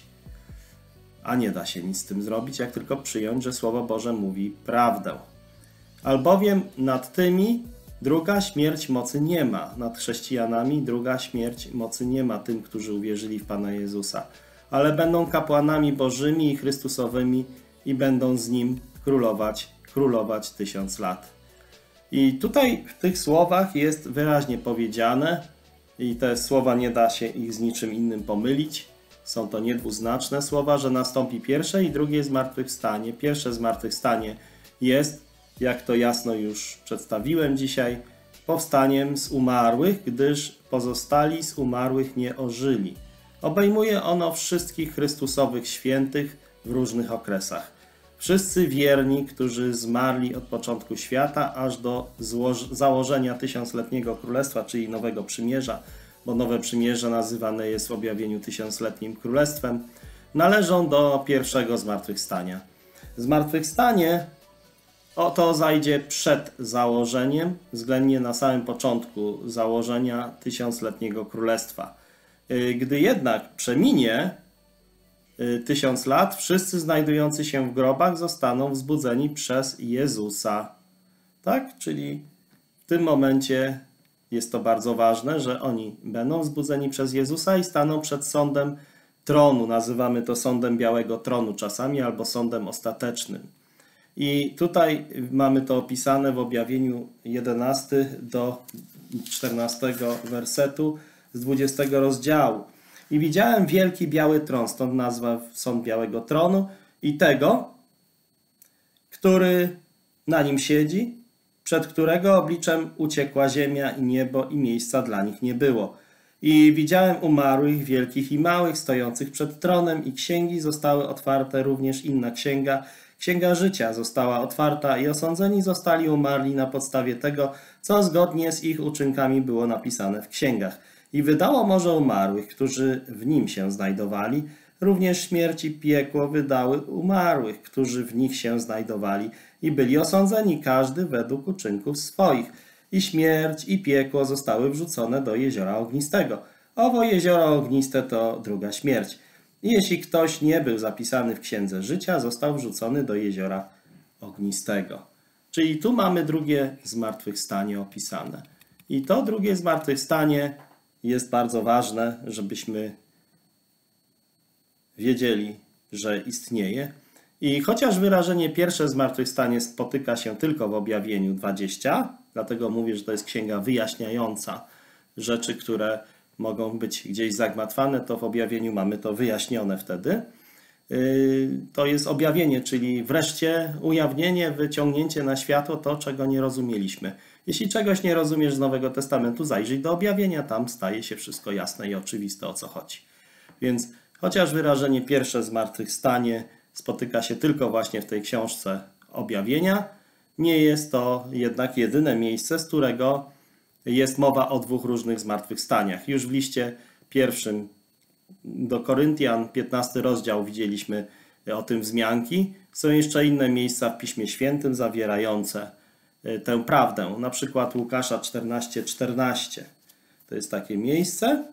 A nie da się nic z tym zrobić, jak tylko przyjąć, że Słowo Boże mówi prawdę. Albowiem nad tymi druga śmierć mocy nie ma. Nad chrześcijanami druga śmierć mocy nie ma, tym, którzy uwierzyli w Pana Jezusa. Ale będą kapłanami Bożymi i Chrystusowymi i będą z Nim królować 1000 lat. I tutaj w tych słowach jest wyraźnie powiedziane, i te słowa nie da się ich z niczym innym pomylić, są to niedwuznaczne słowa, że nastąpi pierwsze i drugie zmartwychwstanie. Pierwsze zmartwychwstanie jest, jak to jasno już przedstawiłem dzisiaj, powstaniem z umarłych, gdyż pozostali z umarłych nie ożyli. Obejmuje ono wszystkich Chrystusowych świętych w różnych okresach. Wszyscy wierni, którzy zmarli od początku świata aż do założenia tysiącletniego królestwa, czyli Nowego Przymierza, bo Nowe Przymierze nazywane jest w objawieniu tysiącletnim królestwem, należą do pierwszego zmartwychwstania. Zmartwychwstanie to zajdzie przed założeniem, względnie na samym początku założenia tysiącletniego królestwa. Gdy jednak przeminie 1000 lat, wszyscy znajdujący się w grobach zostaną wzbudzeni przez Jezusa. Tak? Czyli w tym momencie jest to bardzo ważne, że oni będą wzbudzeni przez Jezusa i staną przed sądem tronu. Nazywamy to sądem Białego Tronu czasami, albo sądem ostatecznym. I tutaj mamy to opisane w objawieniu 11 do 14 wersetu z 20 rozdziału. I widziałem wielki biały tron, stąd nazwa Sąd Białego Tronu, i tego, który na nim siedzi, przed którego obliczem uciekła ziemia i niebo i miejsca dla nich nie było. I widziałem umarłych, wielkich i małych, stojących przed tronem, i księgi zostały otwarte, również inna księga, księga życia została otwarta, i osądzeni zostali umarli na podstawie tego, co zgodnie z ich uczynkami było napisane w księgach. I wydało morze umarłych, którzy w nim się znajdowali, również śmierć i piekło wydały umarłych, którzy w nich się znajdowali, i byli osądzeni każdy według uczynków swoich. I śmierć i piekło zostały wrzucone do jeziora ognistego. Owo jezioro ogniste to druga śmierć. I jeśli ktoś nie był zapisany w księdze życia, został wrzucony do jeziora ognistego. Czyli tu mamy drugie zmartwychwstanie opisane. I to drugie zmartwychwstanie jest bardzo ważne, żebyśmy wiedzieli, że istnieje. I chociaż wyrażenie pierwsze zmartwychwstanie spotyka się tylko w Objawieniu 20, dlatego mówię, że to jest księga wyjaśniająca rzeczy, które mogą być gdzieś zagmatwane, to w Objawieniu mamy to wyjaśnione wtedy. To jest objawienie, czyli wreszcie ujawnienie, wyciągnięcie na światło to, czego nie rozumieliśmy. Jeśli czegoś nie rozumiesz z Nowego Testamentu, zajrzyj do objawienia, tam staje się wszystko jasne i oczywiste, o co chodzi. Więc chociaż wyrażenie pierwsze zmartwychwstanie spotyka się tylko właśnie w tej książce objawienia, nie jest to jednak jedyne miejsce, z którego jest mowa o dwóch różnych zmartwychwstaniach. Już w liście pierwszym do Koryntian, 15 rozdział, widzieliśmy o tym wzmianki. Są jeszcze inne miejsca w Piśmie Świętym zawierające tę prawdę. Na przykład Łukasza 14:14. To jest takie miejsce.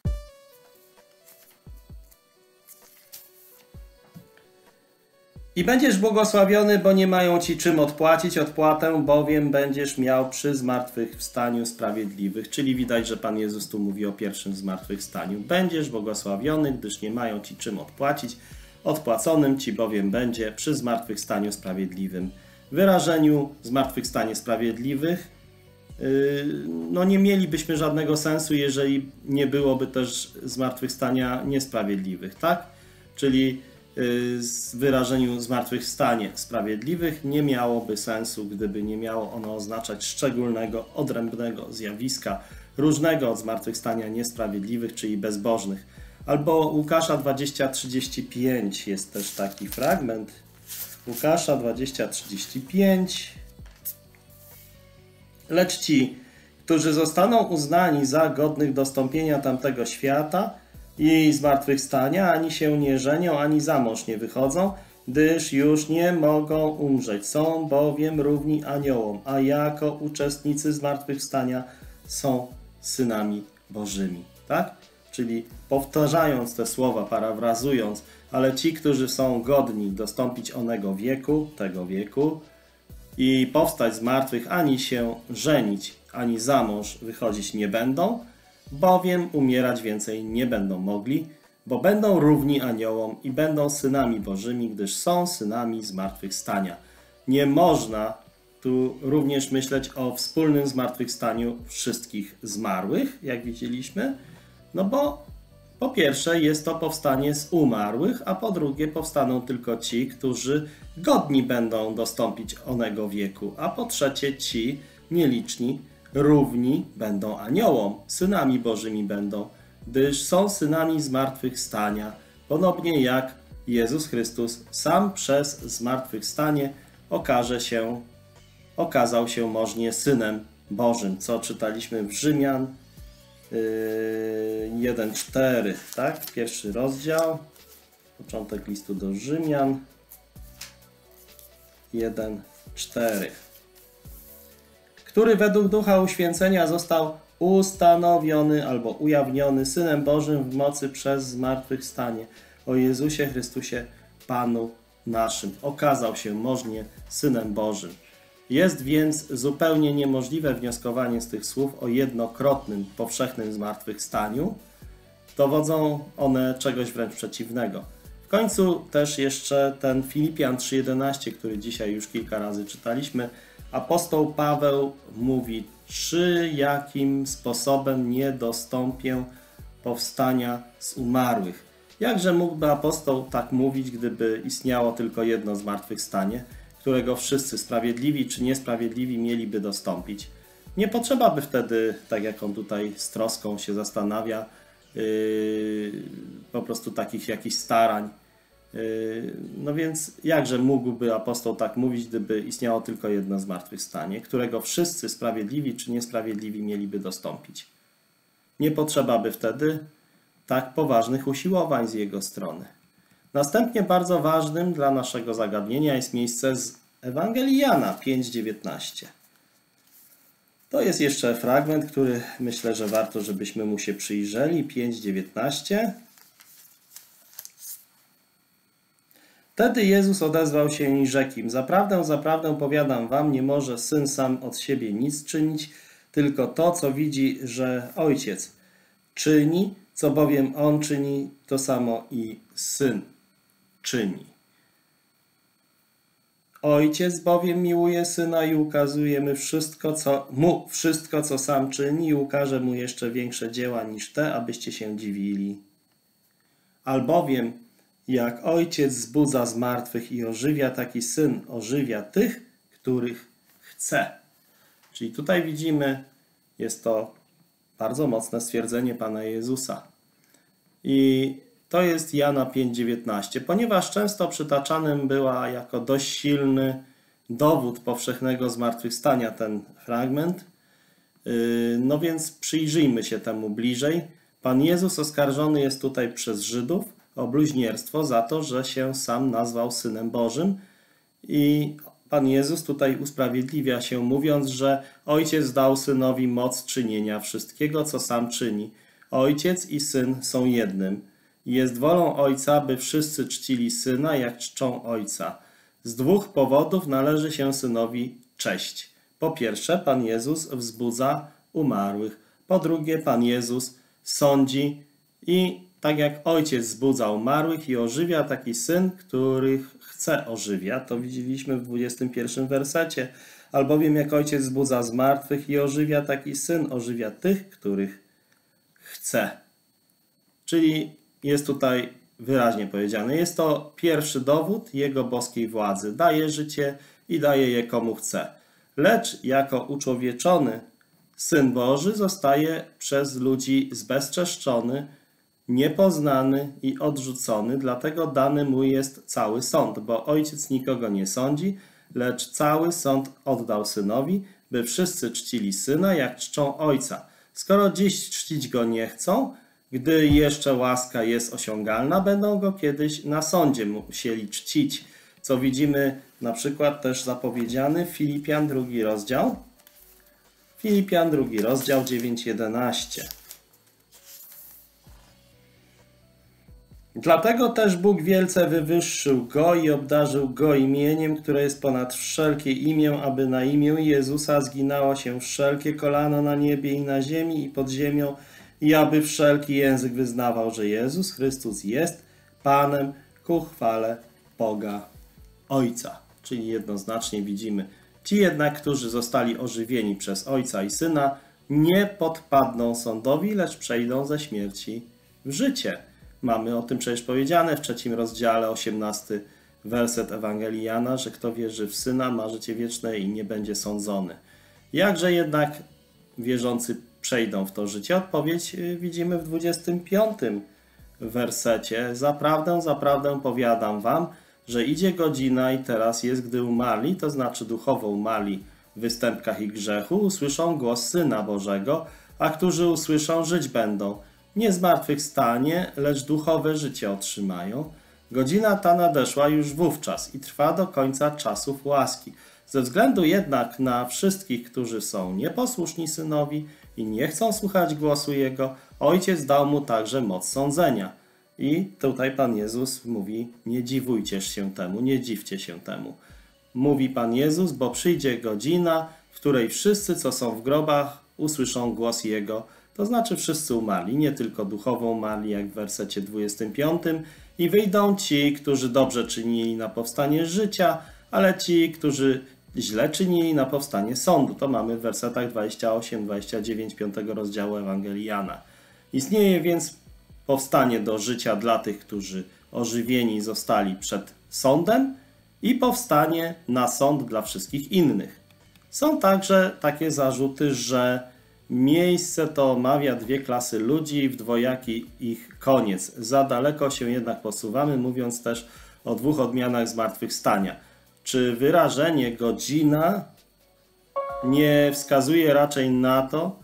I będziesz błogosławiony, bo nie mają ci czym odpłacić odpłatę, bowiem będziesz miał przy zmartwychwstaniu sprawiedliwych. Czyli widać, że Pan Jezus tu mówi o pierwszym zmartwychwstaniu. Będziesz błogosławiony, gdyż nie mają ci czym odpłacić. Odpłaconym ci bowiem będzie przy zmartwychwstaniu sprawiedliwym. W wyrażeniu zmartwychwstanie sprawiedliwych no nie mielibyśmy żadnego sensu, jeżeli nie byłoby też zmartwychwstania niesprawiedliwych, tak? Czyli z wyrażeniu zmartwychwstanie sprawiedliwych nie miałoby sensu, gdyby nie miało ono oznaczać szczególnego, odrębnego zjawiska, różnego od zmartwychwstania niesprawiedliwych, czyli bezbożnych. Albo Łukasza 20:35 jest też taki fragment. Łukasza 20:35. Lecz ci, którzy zostaną uznani za godnych dostąpienia tamtego świata i zmartwychwstania, ani się nie żenią, ani za mąż nie wychodzą, gdyż już nie mogą umrzeć. Są bowiem równi aniołom, a jako uczestnicy zmartwychwstania są synami Bożymi. Tak? Czyli powtarzając te słowa, parafrazując, ale ci, którzy są godni dostąpić onego wieku, tego wieku i powstać z martwych, ani się żenić, ani za mąż wychodzić nie będą, bowiem umierać więcej nie będą mogli, bo będą równi aniołom i będą synami Bożymi, gdyż są synami zmartwychwstania. Nie można tu również myśleć o wspólnym zmartwychwstaniu wszystkich zmarłych, jak widzieliśmy, no bo po pierwsze jest to powstanie z umarłych, a po drugie powstaną tylko ci, którzy godni będą dostąpić onego wieku, a po trzecie ci nieliczni, równi będą aniołom, synami Bożymi będą, gdyż są synami zmartwychwstania, podobnie jak Jezus Chrystus sam przez zmartwychwstanie okazał się możnie Synem Bożym, co czytaliśmy w Rzymian 1:4, tak? Pierwszy rozdział, początek listu do Rzymian 1:4, który według Ducha Uświęcenia został ustanowiony albo ujawniony Synem Bożym w mocy przez zmartwychwstanie. O Jezusie Chrystusie, Panu naszym. Okazał się możnie Synem Bożym. Jest więc zupełnie niemożliwe wnioskowanie z tych słów o jednokrotnym, powszechnym zmartwychwstaniu. Dowodzą one czegoś wręcz przeciwnego. W końcu też jeszcze ten Filipian 3:11, który dzisiaj już kilka razy czytaliśmy, apostoł Paweł mówi, czy jakim sposobem nie dostąpię powstania z umarłych. Jakże mógłby apostoł tak mówić, gdyby istniało tylko jedno zmartwychwstanie, którego wszyscy sprawiedliwi czy niesprawiedliwi mieliby dostąpić? Nie potrzeba by wtedy, tak jak on tutaj z troską się zastanawia, po prostu takich jakichś starań. No więc jakże mógłby apostoł tak mówić, gdyby istniało tylko jedno zmartwychwstanie, którego wszyscy sprawiedliwi czy niesprawiedliwi mieliby dostąpić. Nie potrzeba by wtedy tak poważnych usiłowań z jego strony. Następnie bardzo ważnym dla naszego zagadnienia jest miejsce z Ewangelii Jana 5:19. To jest jeszcze fragment, który myślę, że warto, żebyśmy mu się przyjrzeli. 5:19. Wtedy Jezus odezwał się i rzekł im: Zaprawdę, zaprawdę powiadam wam, nie może Syn sam od siebie nic czynić, tylko to, co widzi, że Ojciec czyni, co bowiem On czyni, to samo i Syn czyni. Ojciec bowiem miłuje Syna i ukazuje mu wszystko, co sam czyni, i ukaże mu jeszcze większe dzieła niż te, abyście się dziwili. Albowiem jak Ojciec zbudza z martwych i ożywia, taki Syn ożywia tych, których chce. Czyli tutaj widzimy, jest to bardzo mocne stwierdzenie Pana Jezusa. I to jest Jana 5:19, ponieważ często przytaczanym była jako dość silny dowód powszechnego zmartwychwstania ten fragment. No więc przyjrzyjmy się temu bliżej. Pan Jezus oskarżony jest tutaj przez Żydów o bluźnierstwo za to, że się sam nazwał Synem Bożym. I Pan Jezus tutaj usprawiedliwia się, mówiąc, że Ojciec dał Synowi moc czynienia wszystkiego, co sam czyni. Ojciec i Syn są jednym. Jest wolą Ojca, by wszyscy czcili Syna, jak czczą Ojca. Z dwóch powodów należy się Synowi cześć. Po pierwsze, Pan Jezus wzbudza umarłych. Po drugie, Pan Jezus sądzi i tak jak Ojciec wzbudza umarłych i ożywia, taki Syn, których chce ożywia. To widzieliśmy w 21 wersecie. Albowiem jak Ojciec wzbudza z martwych i ożywia, taki Syn ożywia tych, których chce. Czyli jest tutaj wyraźnie powiedziane. Jest to pierwszy dowód Jego boskiej władzy. Daje życie i daje je komu chce. Lecz jako uczłowieczony Syn Boży zostaje przez ludzi zbezczeszczony, niepoznany i odrzucony, dlatego dany mu jest cały sąd, bo Ojciec nikogo nie sądzi, lecz cały sąd oddał Synowi, by wszyscy czcili Syna, jak czczą Ojca. Skoro dziś czcić Go nie chcą, gdy jeszcze łaska jest osiągalna, będą Go kiedyś na sądzie musieli czcić, co widzimy na przykład też zapowiedziane w Filipian 2 rozdział. Filipian 2 rozdział 9-11. Dlatego też Bóg wielce wywyższył Go i obdarzył Go imieniem, które jest ponad wszelkie imię, aby na imię Jezusa zginało się wszelkie kolano na niebie i na ziemi i pod ziemią, i aby wszelki język wyznawał, że Jezus Chrystus jest Panem ku chwale Boga Ojca. Czyli jednoznacznie widzimy, ci jednak, którzy zostali ożywieni przez Ojca i Syna, nie podpadną sądowi, lecz przejdą ze śmierci w życie. Mamy o tym przecież powiedziane w 3 rozdziale, 18 werset Ewangelii Jana, że kto wierzy w Syna, ma życie wieczne i nie będzie sądzony. Jakże jednak wierzący przejdą w to życie? Odpowiedź widzimy w 25 wersecie. Zaprawdę, zaprawdę powiadam wam, że idzie godzina i teraz jest, gdy umarli, to znaczy duchowo umarli w występkach i grzechu, usłyszą głos Syna Bożego, a którzy usłyszą, żyć będą. Nie zmartwychwstanie, lecz duchowe życie otrzymają. Godzina ta nadeszła już wówczas i trwa do końca czasów łaski. Ze względu jednak na wszystkich, którzy są nieposłuszni Synowi i nie chcą słuchać głosu Jego, Ojciec dał mu także moc sądzenia. I tutaj Pan Jezus mówi, nie dziwujcie się temu, nie dziwcie się temu. Mówi Pan Jezus, bo przyjdzie godzina, w której wszyscy, co są w grobach, usłyszą głos Jego. To znaczy wszyscy umarli, nie tylko duchowo umarli, jak w wersecie 25. I wyjdą ci, którzy dobrze czynili na powstanie życia, ale ci, którzy źle czynili na powstanie sądu. To mamy w wersetach 28-29 5 rozdziału Ewangelii Jana. Istnieje więc powstanie do życia dla tych, którzy ożywieni zostali przed sądem i powstanie na sąd dla wszystkich innych. Są także takie zarzuty, że miejsce to omawia dwie klasy ludzi i w dwojaki ich koniec. Za daleko się jednak posuwamy, mówiąc też o dwóch odmianach zmartwychwstania. Czy wyrażenie godzina nie wskazuje raczej na to,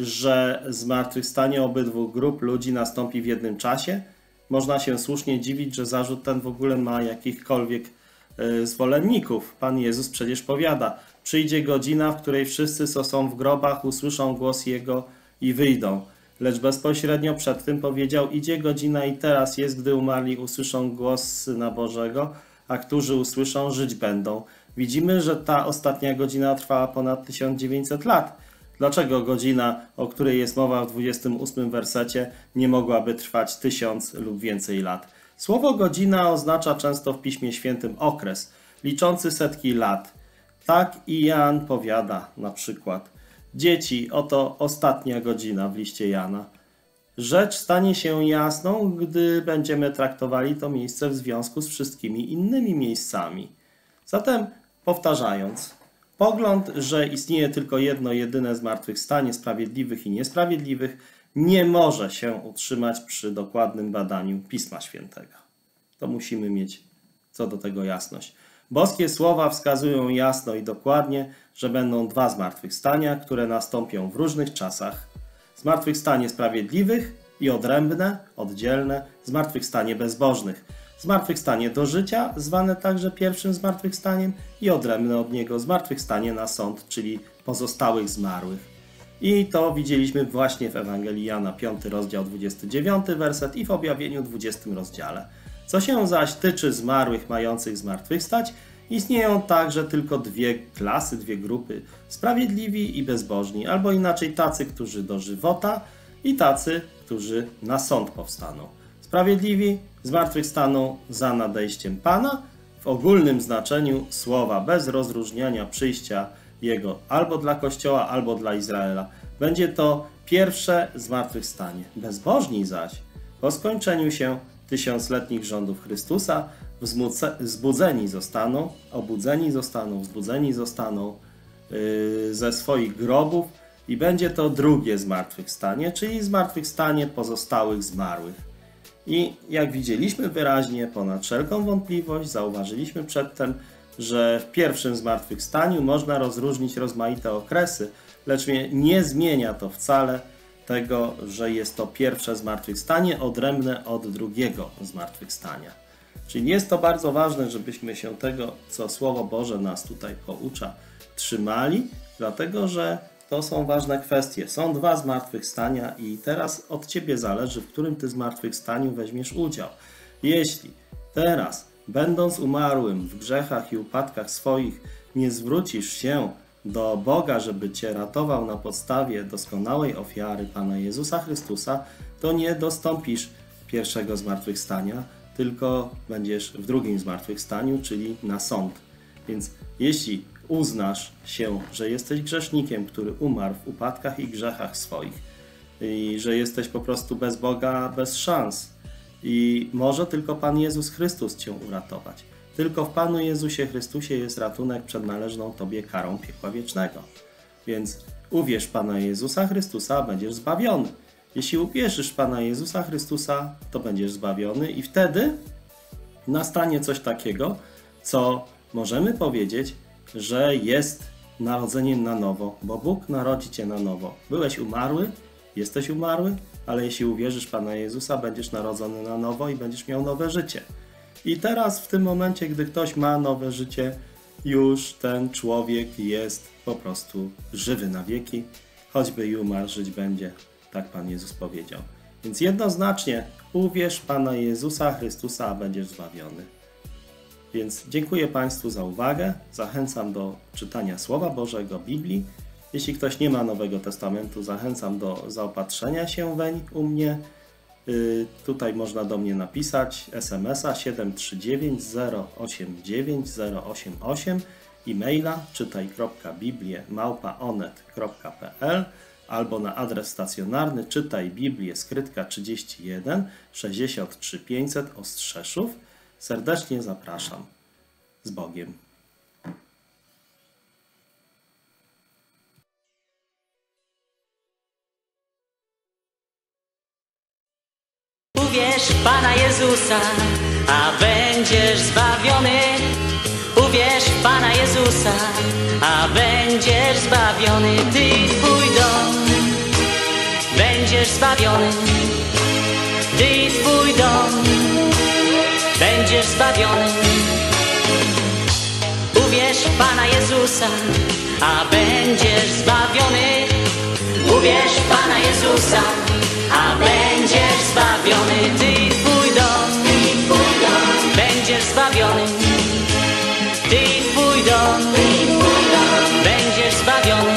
że zmartwychwstanie obydwu grup ludzi nastąpi w jednym czasie? Można się słusznie dziwić, że zarzut ten w ogóle ma jakichkolwiek zwolenników. Pan Jezus przecież powiada: przyjdzie godzina, w której wszyscy, co są w grobach, usłyszą głos Jego i wyjdą. Lecz bezpośrednio przed tym powiedział: idzie godzina i teraz jest, gdy umarli usłyszą głos Syna Bożego, a którzy usłyszą, żyć będą. Widzimy, że ta ostatnia godzina trwała ponad 1900 lat. Dlaczego godzina, o której jest mowa w 28 wersecie, nie mogłaby trwać 1000 lub więcej lat? Słowo godzina oznacza często w Piśmie Świętym okres, liczący setki lat. Tak i Jan powiada na przykład: dzieci, oto ostatnia godzina w liście Jana. Rzecz stanie się jasną, gdy będziemy traktowali to miejsce w związku z wszystkimi innymi miejscami. Zatem, powtarzając, pogląd, że istnieje tylko jedno jedyne zmartwychwstanie sprawiedliwych i niesprawiedliwych, nie może się utrzymać przy dokładnym badaniu Pisma Świętego. To musimy mieć co do tego jasność. Boskie słowa wskazują jasno i dokładnie, że będą dwa zmartwychwstania, które nastąpią w różnych czasach. Zmartwychwstanie sprawiedliwych i odrębne, oddzielne, zmartwychwstanie bezbożnych. Zmartwychwstanie do życia, zwane także pierwszym zmartwychwstaniem, i odrębne od niego zmartwychwstanie na sąd, czyli pozostałych zmarłych. I to widzieliśmy właśnie w Ewangelii Jana, 5 rozdział, 29 werset i w Objawieniu 20 rozdziale. Co się zaś tyczy zmarłych mających zmartwychwstać, istnieją także tylko dwie klasy, dwie grupy: sprawiedliwi i bezbożni, albo inaczej tacy, którzy do żywota, i tacy, którzy na sąd powstaną. Sprawiedliwi zmartwychwstaną za nadejściem Pana, w ogólnym znaczeniu słowa, bez rozróżniania przyjścia Jego albo dla Kościoła, albo dla Izraela. Będzie to pierwsze zmartwychwstanie. Bezbożni zaś po skończeniu się tysiącletnich rządów Chrystusa zbudzeni zostaną, obudzeni zostaną, wzbudzeni zostaną ze swoich grobów i będzie to drugie zmartwychwstanie, czyli zmartwychwstanie pozostałych zmarłych. I jak widzieliśmy wyraźnie, ponad wszelką wątpliwość, zauważyliśmy przedtem, że w pierwszym zmartwychwstaniu można rozróżnić rozmaite okresy, lecz nie zmienia to wcale tego, że jest to pierwsze zmartwychwstanie odrębne od drugiego zmartwychwstania. Czyli jest to bardzo ważne, żebyśmy się tego, co Słowo Boże nas tutaj poucza, trzymali, dlatego że to są ważne kwestie. Są dwa zmartwychwstania i teraz od Ciebie zależy, w którym Ty zmartwychwstaniu weźmiesz udział. Jeśli teraz, będąc umarłym w grzechach i upadkach swoich, nie zwrócisz się do Boga, żeby Cię ratował na podstawie doskonałej ofiary Pana Jezusa Chrystusa, to nie dostąpisz pierwszego zmartwychwstania, tylko będziesz w drugim zmartwychwstaniu, czyli na sąd. Więc jeśli uznasz się, że jesteś grzesznikiem, który umarł w upadkach i grzechach swoich i że jesteś po prostu bez Boga, bez szans i może tylko Pan Jezus Chrystus Cię uratować. Tylko w Panu Jezusie Chrystusie jest ratunek przed należną Tobie karą piekła wiecznego. Więc uwierz w Pana Jezusa Chrystusa, a będziesz zbawiony. Jeśli uwierzysz w Pana Jezusa Chrystusa, to będziesz zbawiony i wtedy nastanie coś takiego, co możemy powiedzieć, że jest narodzeniem na nowo, bo Bóg narodzi Cię na nowo. Byłeś umarły, jesteś umarły, ale jeśli uwierzysz w Pana Jezusa, będziesz narodzony na nowo i będziesz miał nowe życie. I teraz w tym momencie, gdy ktoś ma nowe życie, już ten człowiek jest po prostu żywy na wieki, choćby i umarł, żyć będzie. Tak Pan Jezus powiedział. Więc jednoznacznie uwierz w Pana Jezusa Chrystusa, a będziesz zbawiony. Więc dziękuję Państwu za uwagę. Zachęcam do czytania Słowa Bożego, Biblii. Jeśli ktoś nie ma Nowego Testamentu, zachęcam do zaopatrzenia się weń u mnie. Tutaj można do mnie napisać SMS-a 739 089 088, e-maila czytaj.biblię@onet.pl albo na adres stacjonarny Czytaj Biblię, skrytka 31 63 500 Ostrzeszów. Serdecznie zapraszam. Z Bogiem. Uwierz w Pana Jezusa, a będziesz zbawiony. Uwierz w Pana Jezusa, a będziesz zbawiony. Ty i twój dom będziesz zbawiony. Ty i twój dom będziesz zbawiony. Uwierz w Pana Jezusa, a będziesz zbawiony. Uwierz w Pana Jezusa, a będziesz zbawiony. Ty i twój dom będziesz zbawiony. Ty i twój dom będziesz zbawiony.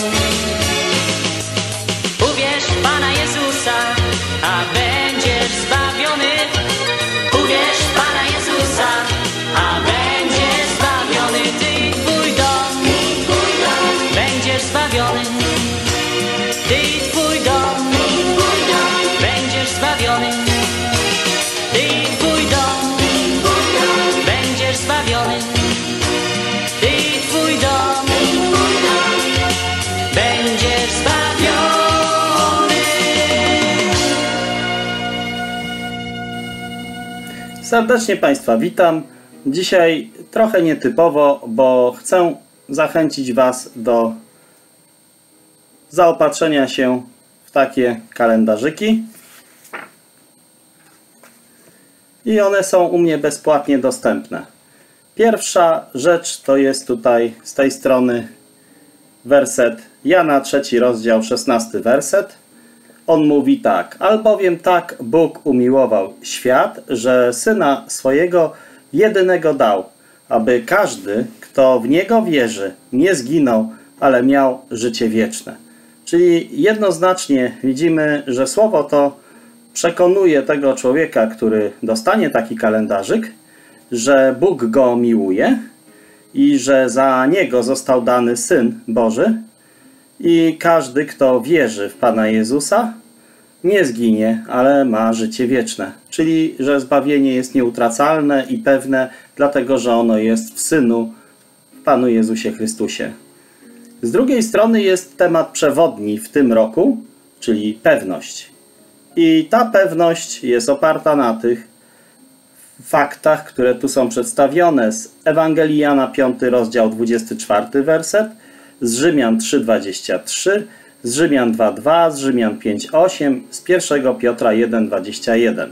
Uwierz w Pana Jezusa, a będziesz zbawiony. Uwierz w Pana Jezusa, a będziesz zbawiony. Ty i twój dom będziesz zbawiony. Ty i twój dom będziesz zbawiony. Ty i twój dom będziesz zbawiony. Ty i twój dom będziesz zbawiony. Serdecznie Państwa witam. Dzisiaj trochę nietypowo, bo chcę zachęcić Was do zaopatrzenia się w takie kalendarzyki. I one są u mnie bezpłatnie dostępne. Pierwsza rzecz to jest tutaj z tej strony werset Jana 3 rozdział 16 werset. On mówi tak: albowiem tak Bóg umiłował świat, że Syna swojego jedynego dał, aby każdy, kto w Niego wierzy, nie zginął, ale miał życie wieczne. Czyli jednoznacznie widzimy, że słowo to przekonuje tego człowieka, który dostanie taki kalendarzyk, że Bóg go miłuje i że za niego został dany Syn Boży i każdy, kto wierzy w Pana Jezusa, nie zginie, ale ma życie wieczne. Czyli, że zbawienie jest nieutracalne i pewne, dlatego że ono jest w Synu, w Panu Jezusie Chrystusie. Z drugiej strony jest temat przewodni w tym roku, czyli pewność. I ta pewność jest oparta na tych faktach, które tu są przedstawione z Ewangelii Jana 5 rozdział 24 werset, z Rzymian 3,23, z Rzymian 2,2, z Rzymian 5,8, z 1 Piotra 1,21.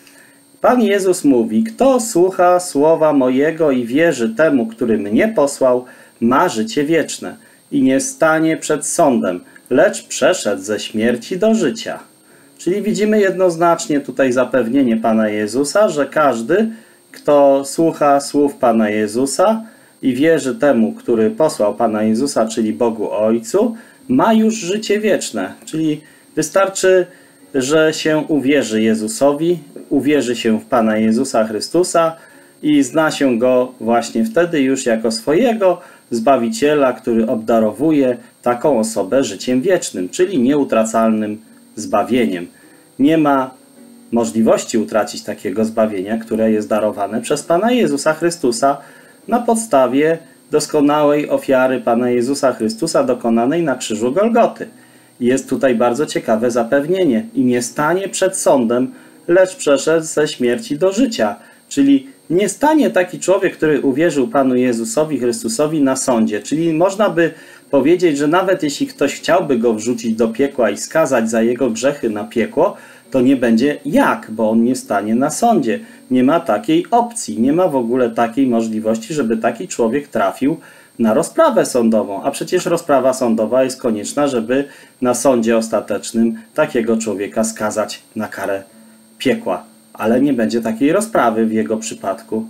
Pan Jezus mówi: kto słucha słowa mojego i wierzy temu, który mnie posłał, ma życie wieczne i nie stanie przed sądem, lecz przeszedł ze śmierci do życia. Czyli widzimy jednoznacznie tutaj zapewnienie Pana Jezusa, że każdy, kto słucha słów Pana Jezusa i wierzy temu, który posłał Pana Jezusa, czyli Bogu Ojcu, ma już życie wieczne. Czyli wystarczy, że się uwierzy Jezusowi, uwierzy się w Pana Jezusa Chrystusa i zna się Go właśnie wtedy już jako swojego Zbawiciela, który obdarowuje taką osobę życiem wiecznym, czyli nieutracalnym zbawieniem. Nie ma możliwości utracić takiego zbawienia, które jest darowane przez Pana Jezusa Chrystusa na podstawie doskonałej ofiary Pana Jezusa Chrystusa dokonanej na krzyżu Golgoty. Jest tutaj bardzo ciekawe zapewnienie: i nie stanie przed sądem, lecz przeszedł ze śmierci do życia. Czyli nie stanie taki człowiek, który uwierzył Panu Jezusowi Chrystusowi na sądzie. Czyli można by powiedzieć, że nawet jeśli ktoś chciałby go wrzucić do piekła i skazać za jego grzechy na piekło, to nie będzie jak, bo on nie stanie na sądzie. Nie ma takiej opcji, nie ma w ogóle takiej możliwości, żeby taki człowiek trafił na rozprawę sądową. A przecież rozprawa sądowa jest konieczna, żeby na sądzie ostatecznym takiego człowieka skazać na karę piekła. Ale nie będzie takiej rozprawy w jego przypadku.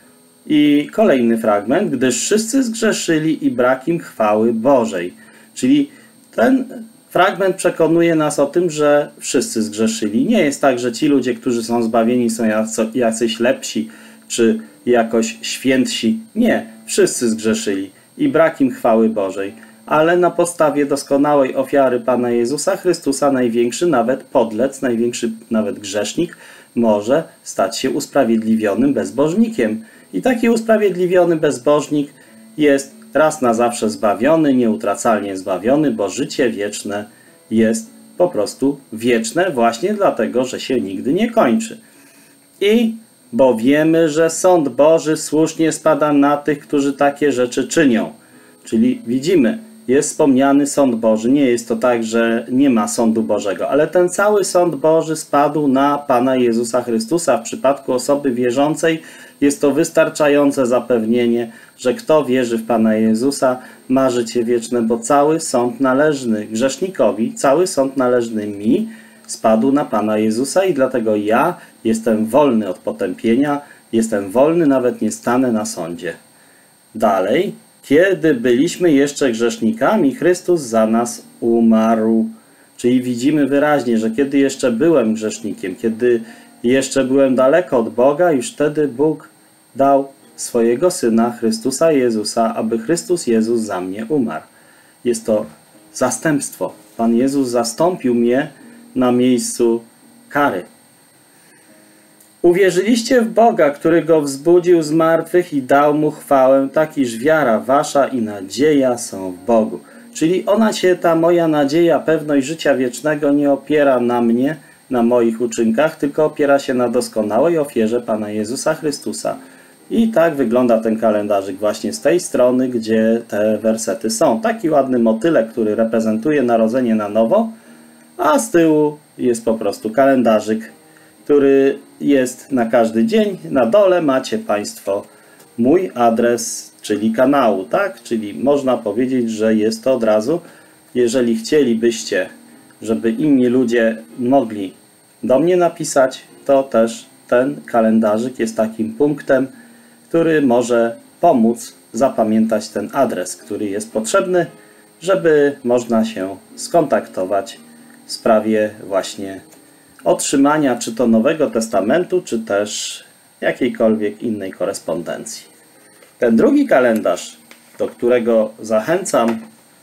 I kolejny fragment: gdyż wszyscy zgrzeszyli i brak im chwały Bożej. Czyli ten fragment przekonuje nas o tym, że wszyscy zgrzeszyli. Nie jest tak, że ci ludzie, którzy są zbawieni, są jacyś lepsi czy jakoś świętsi. Nie, wszyscy zgrzeszyli i brak im chwały Bożej. Ale na podstawie doskonałej ofiary Pana Jezusa Chrystusa największy nawet podlec, największy nawet grzesznik może stać się usprawiedliwionym bezbożnikiem. I taki usprawiedliwiony bezbożnik jest raz na zawsze zbawiony, nieutracalnie zbawiony, bo życie wieczne jest po prostu wieczne właśnie dlatego, że się nigdy nie kończy. I bo wiemy, że sąd Boży słusznie spada na tych, którzy takie rzeczy czynią. Czyli widzimy, jest wspomniany sąd Boży. Nie jest to tak, że nie ma sądu Bożego, ale ten cały sąd Boży spadł na Pana Jezusa Chrystusa. W przypadku osoby wierzącej jest to wystarczające zapewnienie, że kto wierzy w Pana Jezusa, ma życie wieczne, bo cały sąd należny grzesznikowi, cały sąd należny mi spadł na Pana Jezusa i dlatego ja jestem wolny od potępienia, jestem wolny, nawet nie stanę na sądzie. Dalej, kiedy byliśmy jeszcze grzesznikami, Chrystus za nas umarł. Czyli widzimy wyraźnie, że kiedy jeszcze byłem grzesznikiem, kiedy jeszcze byłem daleko od Boga, już wtedy Bóg dał swojego Syna, Chrystusa Jezusa, aby Chrystus Jezus za mnie umarł. Jest to zastępstwo. Pan Jezus zastąpił mnie na miejscu kary. Uwierzyliście w Boga, który Go wzbudził z martwych i dał Mu chwałę, tak iż wiara wasza i nadzieja są w Bogu. Czyli ona się, ta moja nadzieja, pewność życia wiecznego nie opiera na mnie, na moich uczynkach, tylko opiera się na doskonałej ofierze Pana Jezusa Chrystusa. I tak wygląda ten kalendarzyk właśnie z tej strony, gdzie te wersety są. Taki ładny motylek, który reprezentuje narodzenie na nowo, a z tyłu jest po prostu kalendarzyk, który jest na każdy dzień. Na dole macie Państwo mój adres, czyli kanału, tak? Czyli można powiedzieć, że jest to od razu. Jeżeli chcielibyście, żeby inni ludzie mogli do mnie napisać, to też ten kalendarzyk jest takim punktem, który może pomóc zapamiętać ten adres, który jest potrzebny, żeby można się skontaktować w sprawie właśnie otrzymania czy to Nowego Testamentu, czy też jakiejkolwiek innej korespondencji. Ten drugi kalendarz, do którego zachęcam,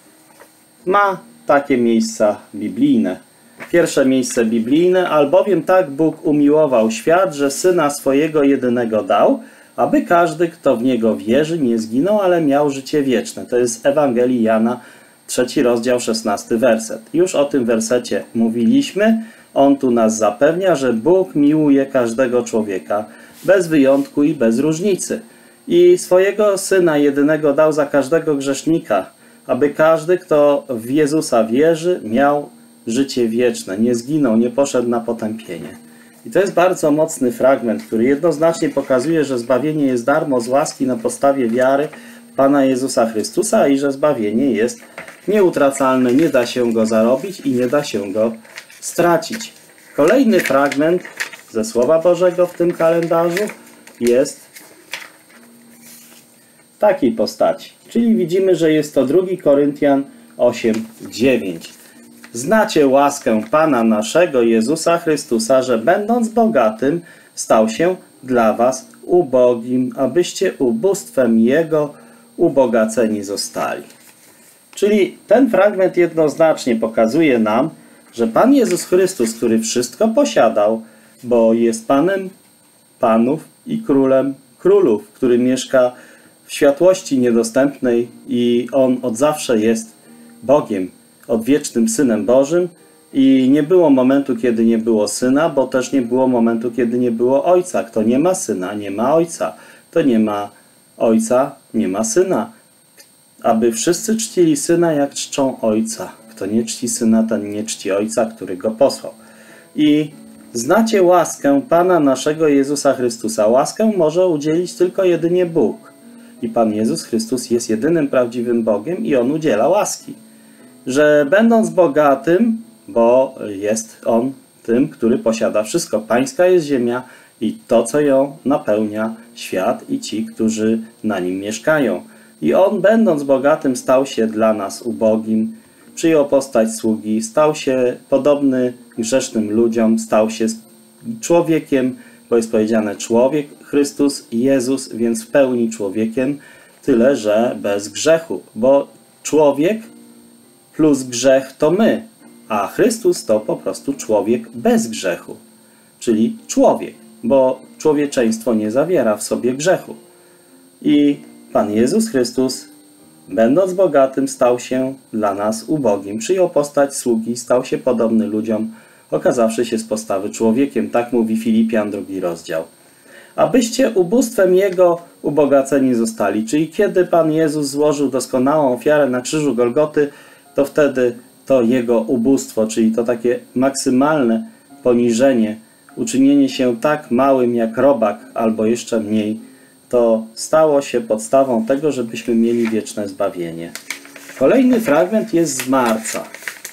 ma takie miejsca biblijne. Pierwsze miejsce biblijne: albowiem tak Bóg umiłował świat, że Syna swojego jedynego dał, aby każdy, kto w Niego wierzy, nie zginął, ale miał życie wieczne. To jest Ewangelii Jana, 3 rozdział, 16 werset. Już o tym wersecie mówiliśmy. On tu nas zapewnia, że Bóg miłuje każdego człowieka, bez wyjątku i bez różnicy. I swojego Syna jedynego dał za każdego grzesznika, aby każdy, kto w Jezusa wierzy, miał życie wieczne, nie zginął, nie poszedł na potępienie. I to jest bardzo mocny fragment, który jednoznacznie pokazuje, że zbawienie jest darmo z łaski na podstawie wiary w Pana Jezusa Chrystusa i że zbawienie jest nieutracalne, nie da się go zarobić i nie da się go stracić. Kolejny fragment ze Słowa Bożego w tym kalendarzu jest takiej postaci. Czyli widzimy, że jest to 2 Koryntian 8:9. Znacie łaskę Pana naszego Jezusa Chrystusa, że będąc bogatym, stał się dla was ubogim, abyście ubóstwem Jego ubogaceni zostali. Czyli ten fragment jednoznacznie pokazuje nam, że Pan Jezus Chrystus, który wszystko posiadał, bo jest Panem panów i Królem królów, który mieszka w światłości niedostępnej i On od zawsze jest Bogiem, odwiecznym Synem Bożym i nie było momentu, kiedy nie było Syna, bo też nie było momentu, kiedy nie było Ojca. Kto nie ma Syna, nie ma Ojca. Kto nie ma Ojca, nie ma Syna. Aby wszyscy czcili Syna, jak czczą Ojca. Kto nie czci Syna, ten nie czci Ojca, który Go posłał. I znacie łaskę Pana naszego Jezusa Chrystusa. Łaskę może udzielić tylko jedynie Bóg. I Pan Jezus Chrystus jest jedynym prawdziwym Bogiem i On udziela łaski. Że będąc bogatym, bo jest On tym, który posiada wszystko. Pańska jest ziemia i to, co ją napełnia, świat i ci, którzy na nim mieszkają. I On, będąc bogatym, stał się dla nas ubogim, przyjął postać sługi, stał się podobny grzesznym ludziom, stał się człowiekiem, bo jest powiedziane człowiek, Chrystus, Jezus, więc w pełni człowiekiem, tyle że bez grzechu, bo człowiek plus grzech to my, a Chrystus to po prostu człowiek bez grzechu, czyli człowiek, bo człowieczeństwo nie zawiera w sobie grzechu. I Pan Jezus Chrystus, będąc bogatym, stał się dla nas ubogim. Przyjął postać sługi, stał się podobny ludziom, okazawszy się z postawy człowiekiem. Tak mówi Filipian 2 rozdział. Abyście ubóstwem Jego ubogaceni zostali. Czyli kiedy Pan Jezus złożył doskonałą ofiarę na krzyżu Golgoty, to wtedy to Jego ubóstwo, czyli to takie maksymalne poniżenie, uczynienie się tak małym jak robak albo jeszcze mniej, to stało się podstawą tego, żebyśmy mieli wieczne zbawienie. Kolejny fragment jest z Marca.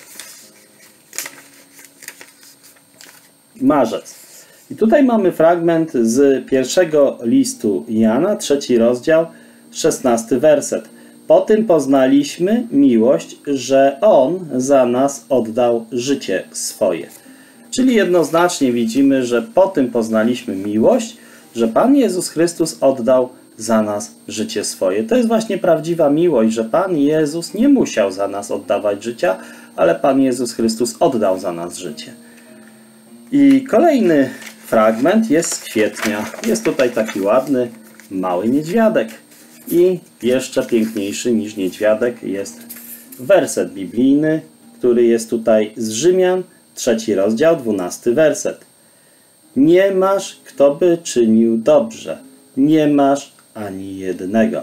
Marzec. I tutaj mamy fragment z pierwszego listu Jana, 3 rozdział, 16 werset. Po tym poznaliśmy miłość, że On za nas oddał życie swoje. Czyli jednoznacznie widzimy, że po tym poznaliśmy miłość, że Pan Jezus Chrystus oddał za nas życie swoje. To jest właśnie prawdziwa miłość, że Pan Jezus nie musiał za nas oddawać życia, ale Pan Jezus Chrystus oddał za nas życie. I kolejny fragment jest z kwietnia. Jest tutaj taki ładny, mały niedźwiadek. I jeszcze piękniejszy niż niedźwiadek jest werset biblijny, który jest tutaj z Rzymian, 3 rozdział, 12 werset. Nie masz, kto by czynił dobrze. Nie masz ani jednego.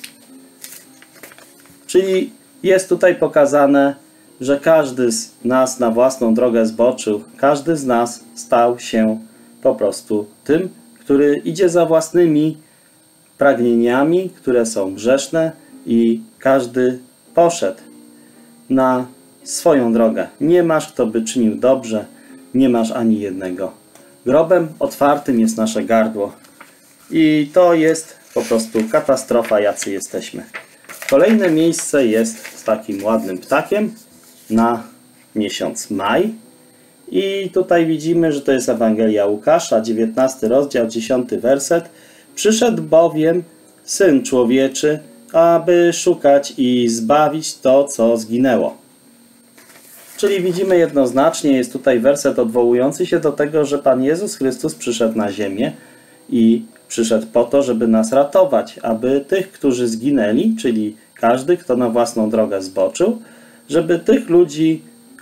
Czyli jest tutaj pokazane, że każdy z nas na własną drogę zboczył. Każdy z nas stał się po prostu tym, który idzie za własnymi pragnieniami, które są grzeszne i każdy poszedł na swoją drogę. Nie masz, kto by czynił dobrze, nie masz ani jednego. Grobem otwartym jest nasze gardło i to jest po prostu katastrofa, jacy jesteśmy. Kolejne miejsce jest z takim ładnym ptakiem na miesiąc maj i tutaj widzimy, że to jest Ewangelia Łukasza, 19 rozdział, 10 werset. Przyszedł bowiem Syn Człowieczy, aby szukać i zbawić to, co zginęło. Czyli widzimy jednoznacznie, jest tutaj werset odwołujący się do tego, że Pan Jezus Chrystus przyszedł na ziemię i przyszedł po to, żeby nas ratować, aby tych, którzy zginęli, czyli każdy, kto na własną drogę zboczył, żeby tych ludzi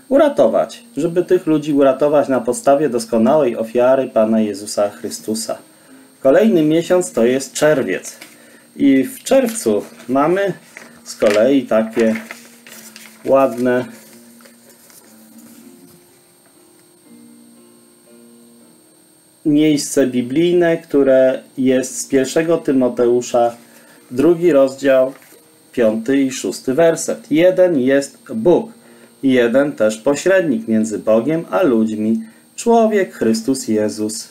uratować na podstawie doskonałej ofiary Pana Jezusa Chrystusa. Kolejny miesiąc to jest czerwiec. I w czerwcu mamy z kolei takie ładne miejsce biblijne, które jest z 1 Tymoteusza, 2 rozdział, 5 i 6 werset. Jeden jest Bóg, jeden też pośrednik między Bogiem a ludźmi, człowiek Chrystus Jezus.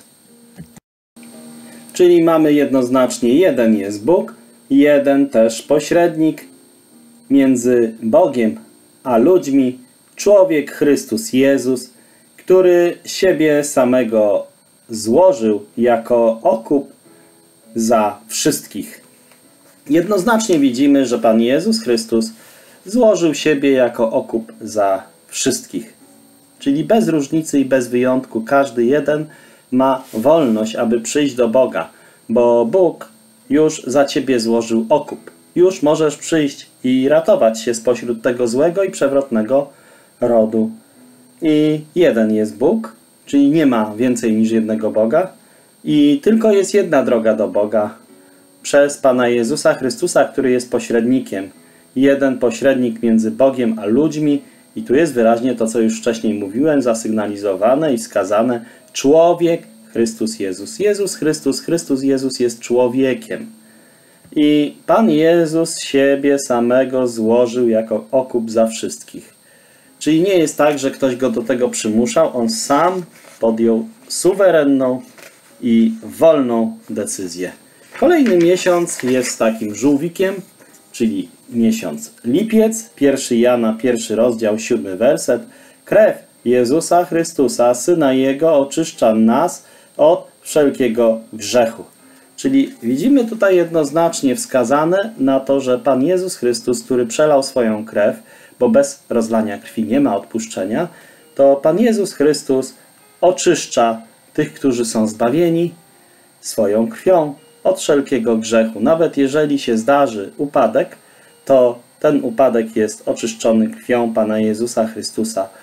Czyli mamy jednoznacznie jeden jest Bóg, jeden też pośrednik między Bogiem a ludźmi, człowiek Chrystus Jezus, który siebie samego złożył jako okup za wszystkich. Jednoznacznie widzimy, że Pan Jezus Chrystus złożył siebie jako okup za wszystkich. Czyli bez różnicy i bez wyjątku każdy jeden ma wolność, aby przyjść do Boga, bo Bóg już za ciebie złożył okup. Już możesz przyjść i ratować się spośród tego złego i przewrotnego rodu. I jeden jest Bóg, czyli nie ma więcej niż jednego Boga i tylko jest jedna droga do Boga przez Pana Jezusa Chrystusa, który jest pośrednikiem. Jeden pośrednik między Bogiem a ludźmi i tu jest wyraźnie to, co już wcześniej mówiłem, zasygnalizowane i wskazane. Człowiek Chrystus Jezus. Jezus Chrystus, Chrystus Jezus jest człowiekiem. I Pan Jezus siebie samego złożył jako okup za wszystkich. Czyli nie jest tak, że ktoś go do tego przymuszał. On sam podjął suwerenną i wolną decyzję. Kolejny miesiąc jest takim żółwikiem, czyli miesiąc lipiec. 1 Jana, 1 rozdział, 7 werset. Krew Jezusa Chrystusa, Syna Jego, oczyszcza nas od wszelkiego grzechu. Czyli widzimy tutaj jednoznacznie wskazane na to, że Pan Jezus Chrystus, który przelał swoją krew, bo bez rozlania krwi nie ma odpuszczenia, to Pan Jezus Chrystus oczyszcza tych, którzy są zbawieni swoją krwią od wszelkiego grzechu. Nawet jeżeli się zdarzy upadek, to ten upadek jest oczyszczony krwią Pana Jezusa Chrystusa.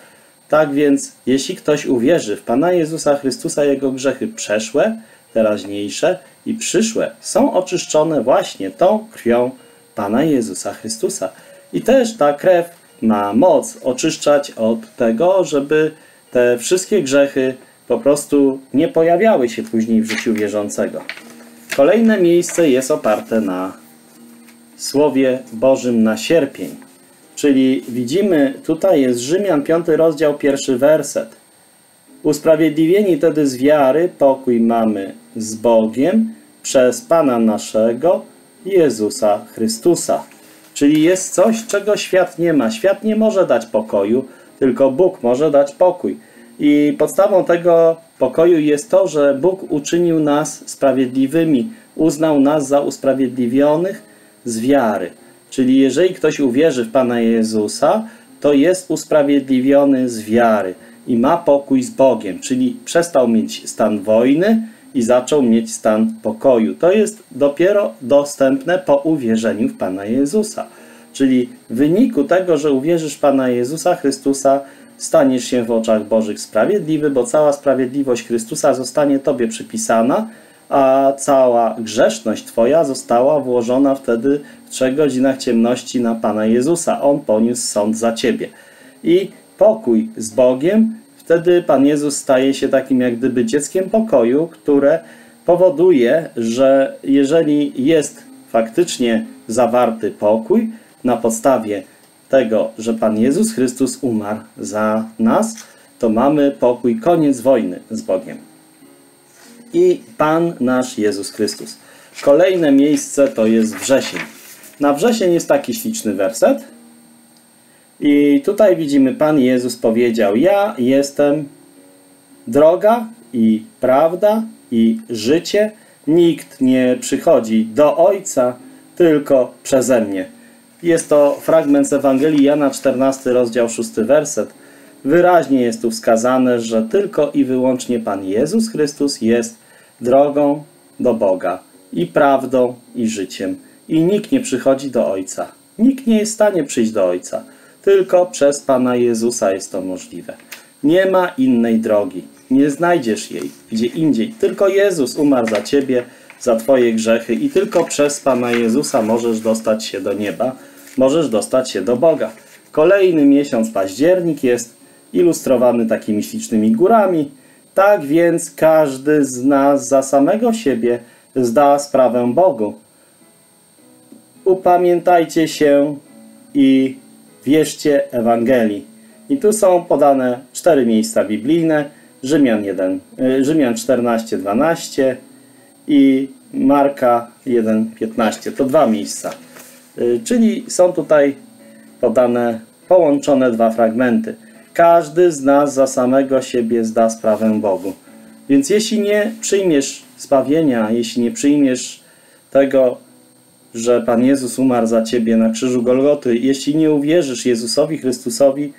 Tak więc, jeśli ktoś uwierzy w Pana Jezusa Chrystusa, jego grzechy przeszłe, teraźniejsze i przyszłe są oczyszczone właśnie tą krwią Pana Jezusa Chrystusa. I też ta krew ma moc oczyszczać od tego, żeby te wszystkie grzechy po prostu nie pojawiały się później w życiu wierzącego. Kolejne miejsce jest oparte na Słowie Bożym na sierpień. Czyli widzimy, tutaj jest Rzymian 5 rozdział 1 werset. Usprawiedliwieni tedy z wiary pokój mamy z Bogiem przez Pana naszego Jezusa Chrystusa. Czyli jest coś, czego świat nie ma. Świat nie może dać pokoju, tylko Bóg może dać pokój. I podstawą tego pokoju jest to, że Bóg uczynił nas sprawiedliwymi, uznał nas za usprawiedliwionych z wiary. Czyli jeżeli ktoś uwierzy w Pana Jezusa, to jest usprawiedliwiony z wiary i ma pokój z Bogiem, czyli przestał mieć stan wojny i zaczął mieć stan pokoju. To jest dopiero dostępne po uwierzeniu w Pana Jezusa. Czyli w wyniku tego, że uwierzysz w Pana Jezusa Chrystusa, staniesz się w oczach Bożych sprawiedliwy, bo cała sprawiedliwość Chrystusa zostanie Tobie przypisana, a cała grzeszność Twoja została włożona wtedy w 3 godzinach ciemności na Pana Jezusa. On poniósł sąd za Ciebie. I pokój z Bogiem, wtedy Pan Jezus staje się takim jak gdyby dzieckiem pokoju, które powoduje, że jeżeli jest faktycznie zawarty pokój na podstawie tego, że Pan Jezus Chrystus umarł za nas, to mamy pokój, koniec wojny z Bogiem. I Pan nasz Jezus Chrystus. Kolejne miejsce to jest wrzesień. Na wrzesień jest taki śliczny werset. I tutaj widzimy, Pan Jezus powiedział: ja jestem droga i prawda i życie. Nikt nie przychodzi do Ojca tylko przeze mnie. Jest to fragment z Ewangelii Jana, 14 rozdział 6 werset. Wyraźnie jest tu wskazane, że tylko i wyłącznie Pan Jezus Chrystus jest drogą do Boga i prawdą i życiem. I nikt nie przychodzi do Ojca. Nikt nie jest w stanie przyjść do Ojca. Tylko przez Pana Jezusa jest to możliwe. Nie ma innej drogi. Nie znajdziesz jej gdzie indziej. Tylko Jezus umarł za Ciebie, za Twoje grzechy i tylko przez Pana Jezusa możesz dostać się do nieba. Możesz dostać się do Boga. Kolejny miesiąc, październik, jest ilustrowany takimi ślicznymi górami. Tak więc każdy z nas za samego siebie zda sprawę Bogu. Upamiętajcie się i wierzcie Ewangelii. I tu są podane 4 miejsca biblijne. Rzymian 14:12 i Marka 1:15. To 2 miejsca. Czyli są tutaj podane, połączone 2 fragmenty. Każdy z nas za samego siebie zda sprawę Bogu. Więc jeśli nie przyjmiesz zbawienia, jeśli nie przyjmiesz tego, że Pan Jezus umarł za Ciebie na krzyżu Golgoty, jeśli nie uwierzysz Jezusowi Chrystusowi,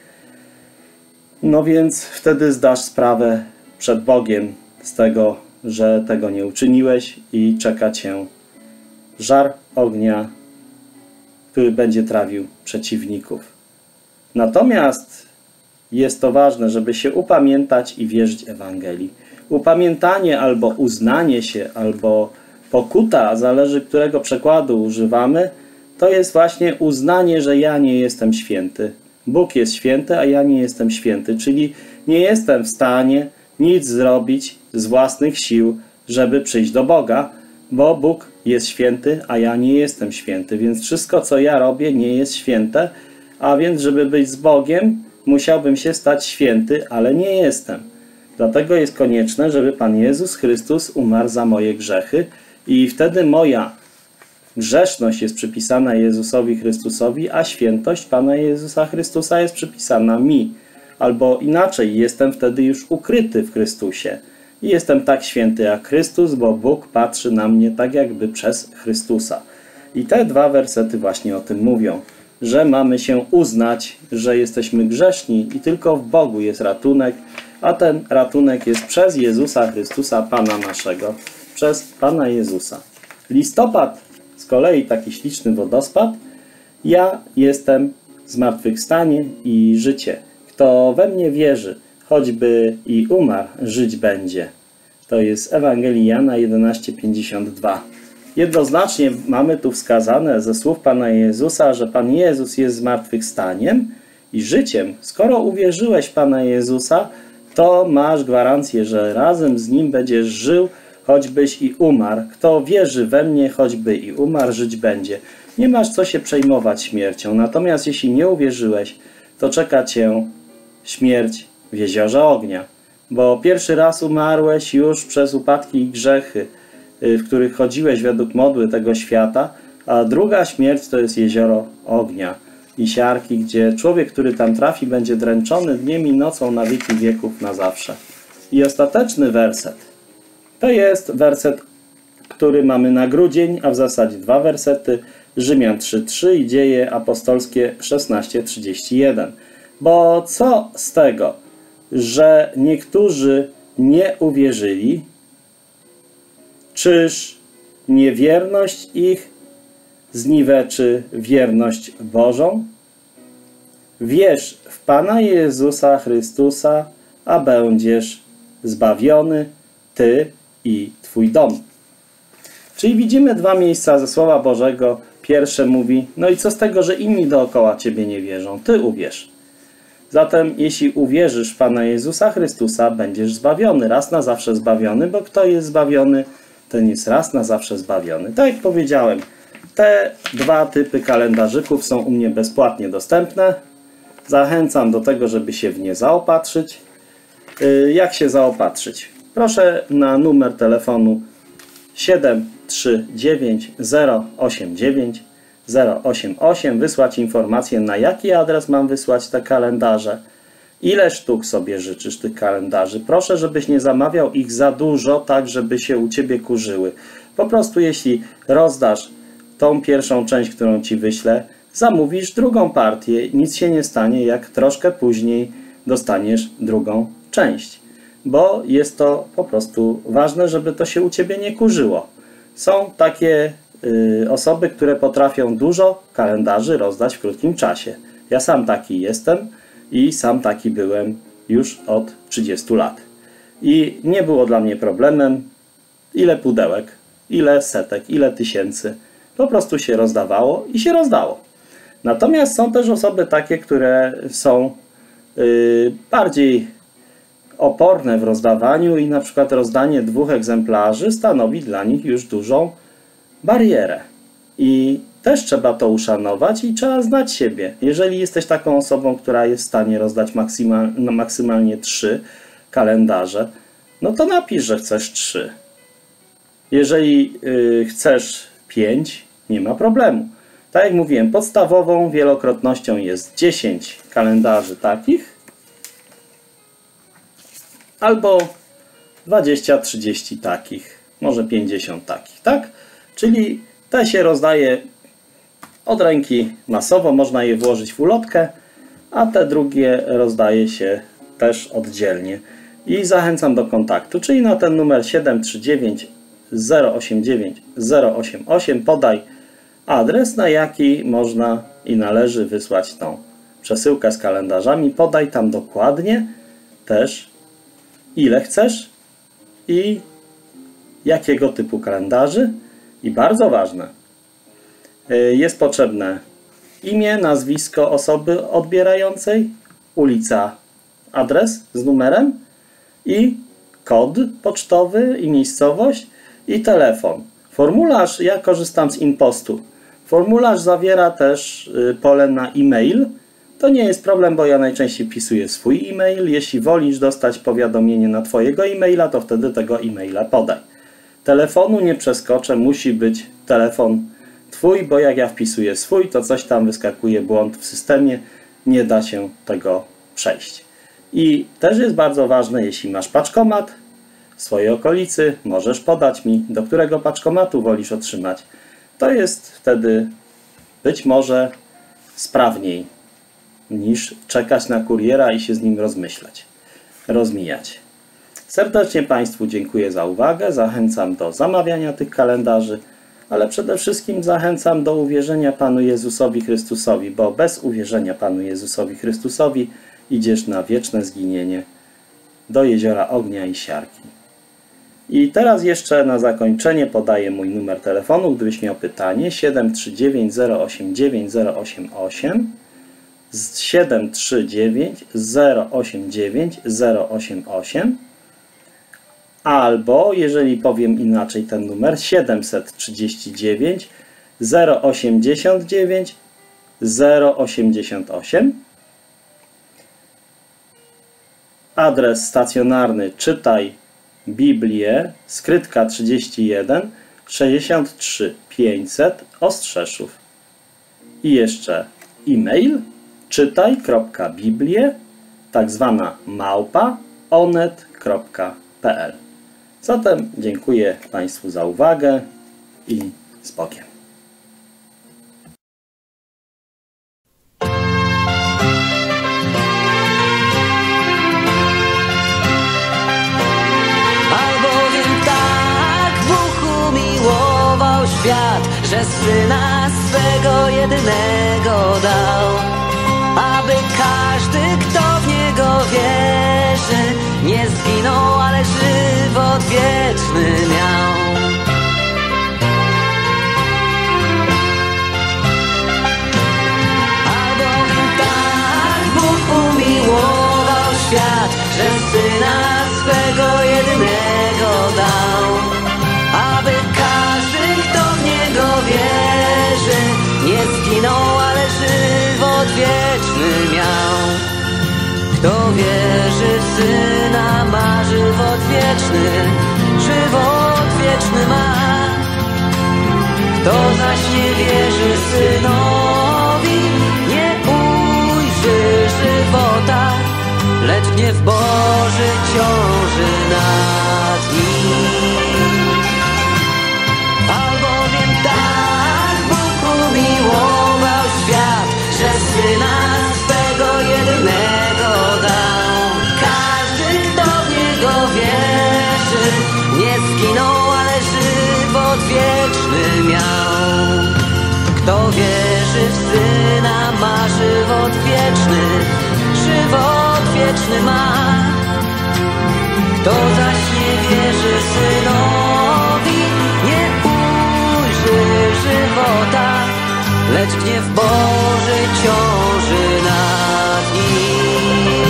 no więc wtedy zdasz sprawę przed Bogiem z tego, że tego nie uczyniłeś i czeka Cię żar ognia, który będzie trawił przeciwników. Natomiast jest to ważne, żeby się upamiętać i wierzyć Ewangelii. Upamiętanie albo uznanie się, albo pokuta, zależy którego przekładu używamy, to jest właśnie uznanie, że ja nie jestem święty. Bóg jest święty, a ja nie jestem święty, czyli nie jestem w stanie nic zrobić z własnych sił, żeby przyjść do Boga, bo Bóg jest święty, a ja nie jestem święty, więc wszystko, co ja robię, nie jest święte, a więc, żeby być z Bogiem, musiałbym się stać święty, ale nie jestem. Dlatego jest konieczne, żeby Pan Jezus Chrystus umarł za moje grzechy i wtedy moja grzeszność jest przypisana Jezusowi Chrystusowi, a świętość Pana Jezusa Chrystusa jest przypisana mi. Albo inaczej, jestem wtedy już ukryty w Chrystusie. I jestem tak święty jak Chrystus, bo Bóg patrzy na mnie tak jakby przez Chrystusa. I te 2 wersety właśnie o tym mówią, że mamy się uznać, że jesteśmy grzeszni i tylko w Bogu jest ratunek, a ten ratunek jest przez Jezusa Chrystusa, Pana naszego, przez Pana Jezusa. Listopad, z kolei taki śliczny wodospad. Ja jestem zmartwychwstanie i życie. Kto we mnie wierzy, choćby i umarł, żyć będzie. To jest Ewangelii Jana 11:52. Jednoznacznie mamy tu wskazane ze słów Pana Jezusa, że Pan Jezus jest zmartwychwstaniem i życiem. Skoro uwierzyłeś w Pana Jezusa, to masz gwarancję, że razem z Nim będziesz żył, choćbyś i umarł. Kto wierzy we mnie, choćby i umarł, żyć będzie. Nie masz co się przejmować śmiercią. Natomiast jeśli nie uwierzyłeś, to czeka cię śmierć w jeziorze ognia. Bo pierwszy raz umarłeś już przez upadki i grzechy, w których chodziłeś według modły tego świata, a druga śmierć to jest jezioro ognia i siarki, gdzie człowiek, który tam trafi, będzie dręczony dniem i nocą na wieki wieków na zawsze. I ostateczny werset to jest werset, który mamy na grudzień, a w zasadzie dwa wersety, Rzymian 3:3 i Dzieje apostolskie 16:31. Bo co z tego, że niektórzy nie uwierzyli? Czyż niewierność ich zniweczy wierność Bożą? Wierz w Pana Jezusa Chrystusa, a będziesz zbawiony, ty i twój dom. Czyli widzimy dwa miejsca ze Słowa Bożego. Pierwsze mówi, no i co z tego, że inni dookoła ciebie nie wierzą? Ty uwierz. Zatem jeśli uwierzysz w Pana Jezusa Chrystusa, będziesz zbawiony, raz na zawsze zbawiony, bo kto jest zbawiony, ten jest raz na zawsze zbawiony. Tak jak powiedziałem, te dwa typy kalendarzyków są u mnie bezpłatnie dostępne. Zachęcam do tego, żeby się w nie zaopatrzyć. Jak się zaopatrzyć? Proszę na numer telefonu 739 089 088 wysłać informację, na jaki adres mam wysłać te kalendarze. Ile sztuk sobie życzysz tych kalendarzy? Proszę, żebyś nie zamawiał ich za dużo, tak żeby się u ciebie kurzyły. Po prostu jeśli rozdasz tą pierwszą część, którą ci wyślę, zamówisz drugą partię. Nic się nie stanie, jak troszkę później dostaniesz drugą część. Bo jest to po prostu ważne, żeby to się u ciebie nie kurzyło. Są takie osoby, które potrafią dużo kalendarzy rozdać w krótkim czasie. Ja sam taki jestem i sam taki byłem już od 30 lat. I nie było dla mnie problemem, ile pudełek, ile setek, ile tysięcy. Po prostu się rozdawało i się rozdało. Natomiast są też osoby takie, które są bardziej oporne w rozdawaniu i na przykład rozdanie 2 egzemplarzy stanowi dla nich już dużą barierę. I też trzeba to uszanować i trzeba znać siebie. Jeżeli jesteś taką osobą, która jest w stanie rozdać maksymalnie 3 kalendarze, no to napisz, że chcesz 3. Jeżeli chcesz 5, nie ma problemu. Tak jak mówiłem, podstawową wielokrotnością jest 10 kalendarzy takich albo 20-30 takich, może 50 takich, tak? Czyli te się rozdaje od ręki masowo, można je włożyć w ulotkę, a te drugie rozdaje się też oddzielnie. I zachęcam do kontaktu, czyli na ten numer 739 089 088 podaj adres, na jaki można i należy wysłać tą przesyłkę z kalendarzami. Podaj tam dokładnie też, ile chcesz i jakiego typu kalendarzy. I bardzo ważne, jest potrzebne imię, nazwisko osoby odbierającej, ulica, adres z numerem i kod pocztowy i miejscowość i telefon. Formularz, ja korzystam z InPostu. Formularz zawiera też pole na e-mail. To nie jest problem, bo ja najczęściej wpisuję swój e-mail. Jeśli wolisz dostać powiadomienie na twojego e-maila, to wtedy tego e-maila podaj. Telefonu nie przeskoczę, musi być telefon twój, bo jak ja wpisuję swój, to coś tam wyskakuje, błąd w systemie, nie da się tego przejść. I też jest bardzo ważne, jeśli masz paczkomat w swojej okolicy, możesz podać mi, do którego paczkomatu wolisz otrzymać. To jest wtedy być może sprawniej niż czekać na kuriera i się z nim rozmijać. Serdecznie Państwu dziękuję za uwagę, zachęcam do zamawiania tych kalendarzy, ale przede wszystkim zachęcam do uwierzenia Panu Jezusowi Chrystusowi, bo bez uwierzenia Panu Jezusowi Chrystusowi idziesz na wieczne zginienie do jeziora ognia i siarki. I teraz jeszcze na zakończenie podaję mój numer telefonu, gdybyś miał pytanie: 739 089 088, 739 089 088, albo jeżeli powiem inaczej ten numer, 739 089 088. Adres stacjonarny Czytaj Biblię, Skrytka 31 63 500 Ostrzeszów. I jeszcze e-mail czytaj.biblię tak zwana małpa onet.pl. Zatem dziękuję Państwu za uwagę i z Bogiem. Świat, że Syna swego jedynego dał, aby każdy, kto w Niego wierzy, nie zginął, ale żywot wieczny miał. Albowiem tak Bóg umiłował świat, że Syna swego jedynego dał, aby każdy, kto w Niego wierzy, nie zginął, ale żywot wieczny miał. Kto wierzy w Syna, ma żywot wieczny ma. Kto zaś nie wierzy Synowi, nie ujrzy żywota, lecz gniew Boży ciąży nad nim. Albowiem tak Bóg umiłował świat, że Syna swego jedynego dał. Każdy, kto w Niego wierzy, nie zginął, ale żywot wieczny miał. Kto wierzy w Syna, ma żywot wieczny ma. Kto zaś nie wierzy Synowi, nie ujrzy żywota, lecz gniew Boży ciąży nad nim.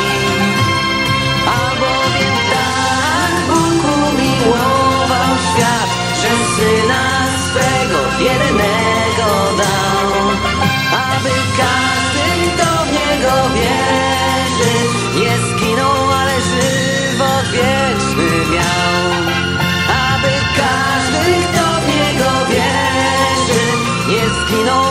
Albowiem tak Bóg umiłował świat, że Syna swego jedynego dał, aby każdy, kto w Niego wierzy, nie zginął, ale żywot wieczny miał. Aby każdy, kto w Niego wierzy, nie zginął,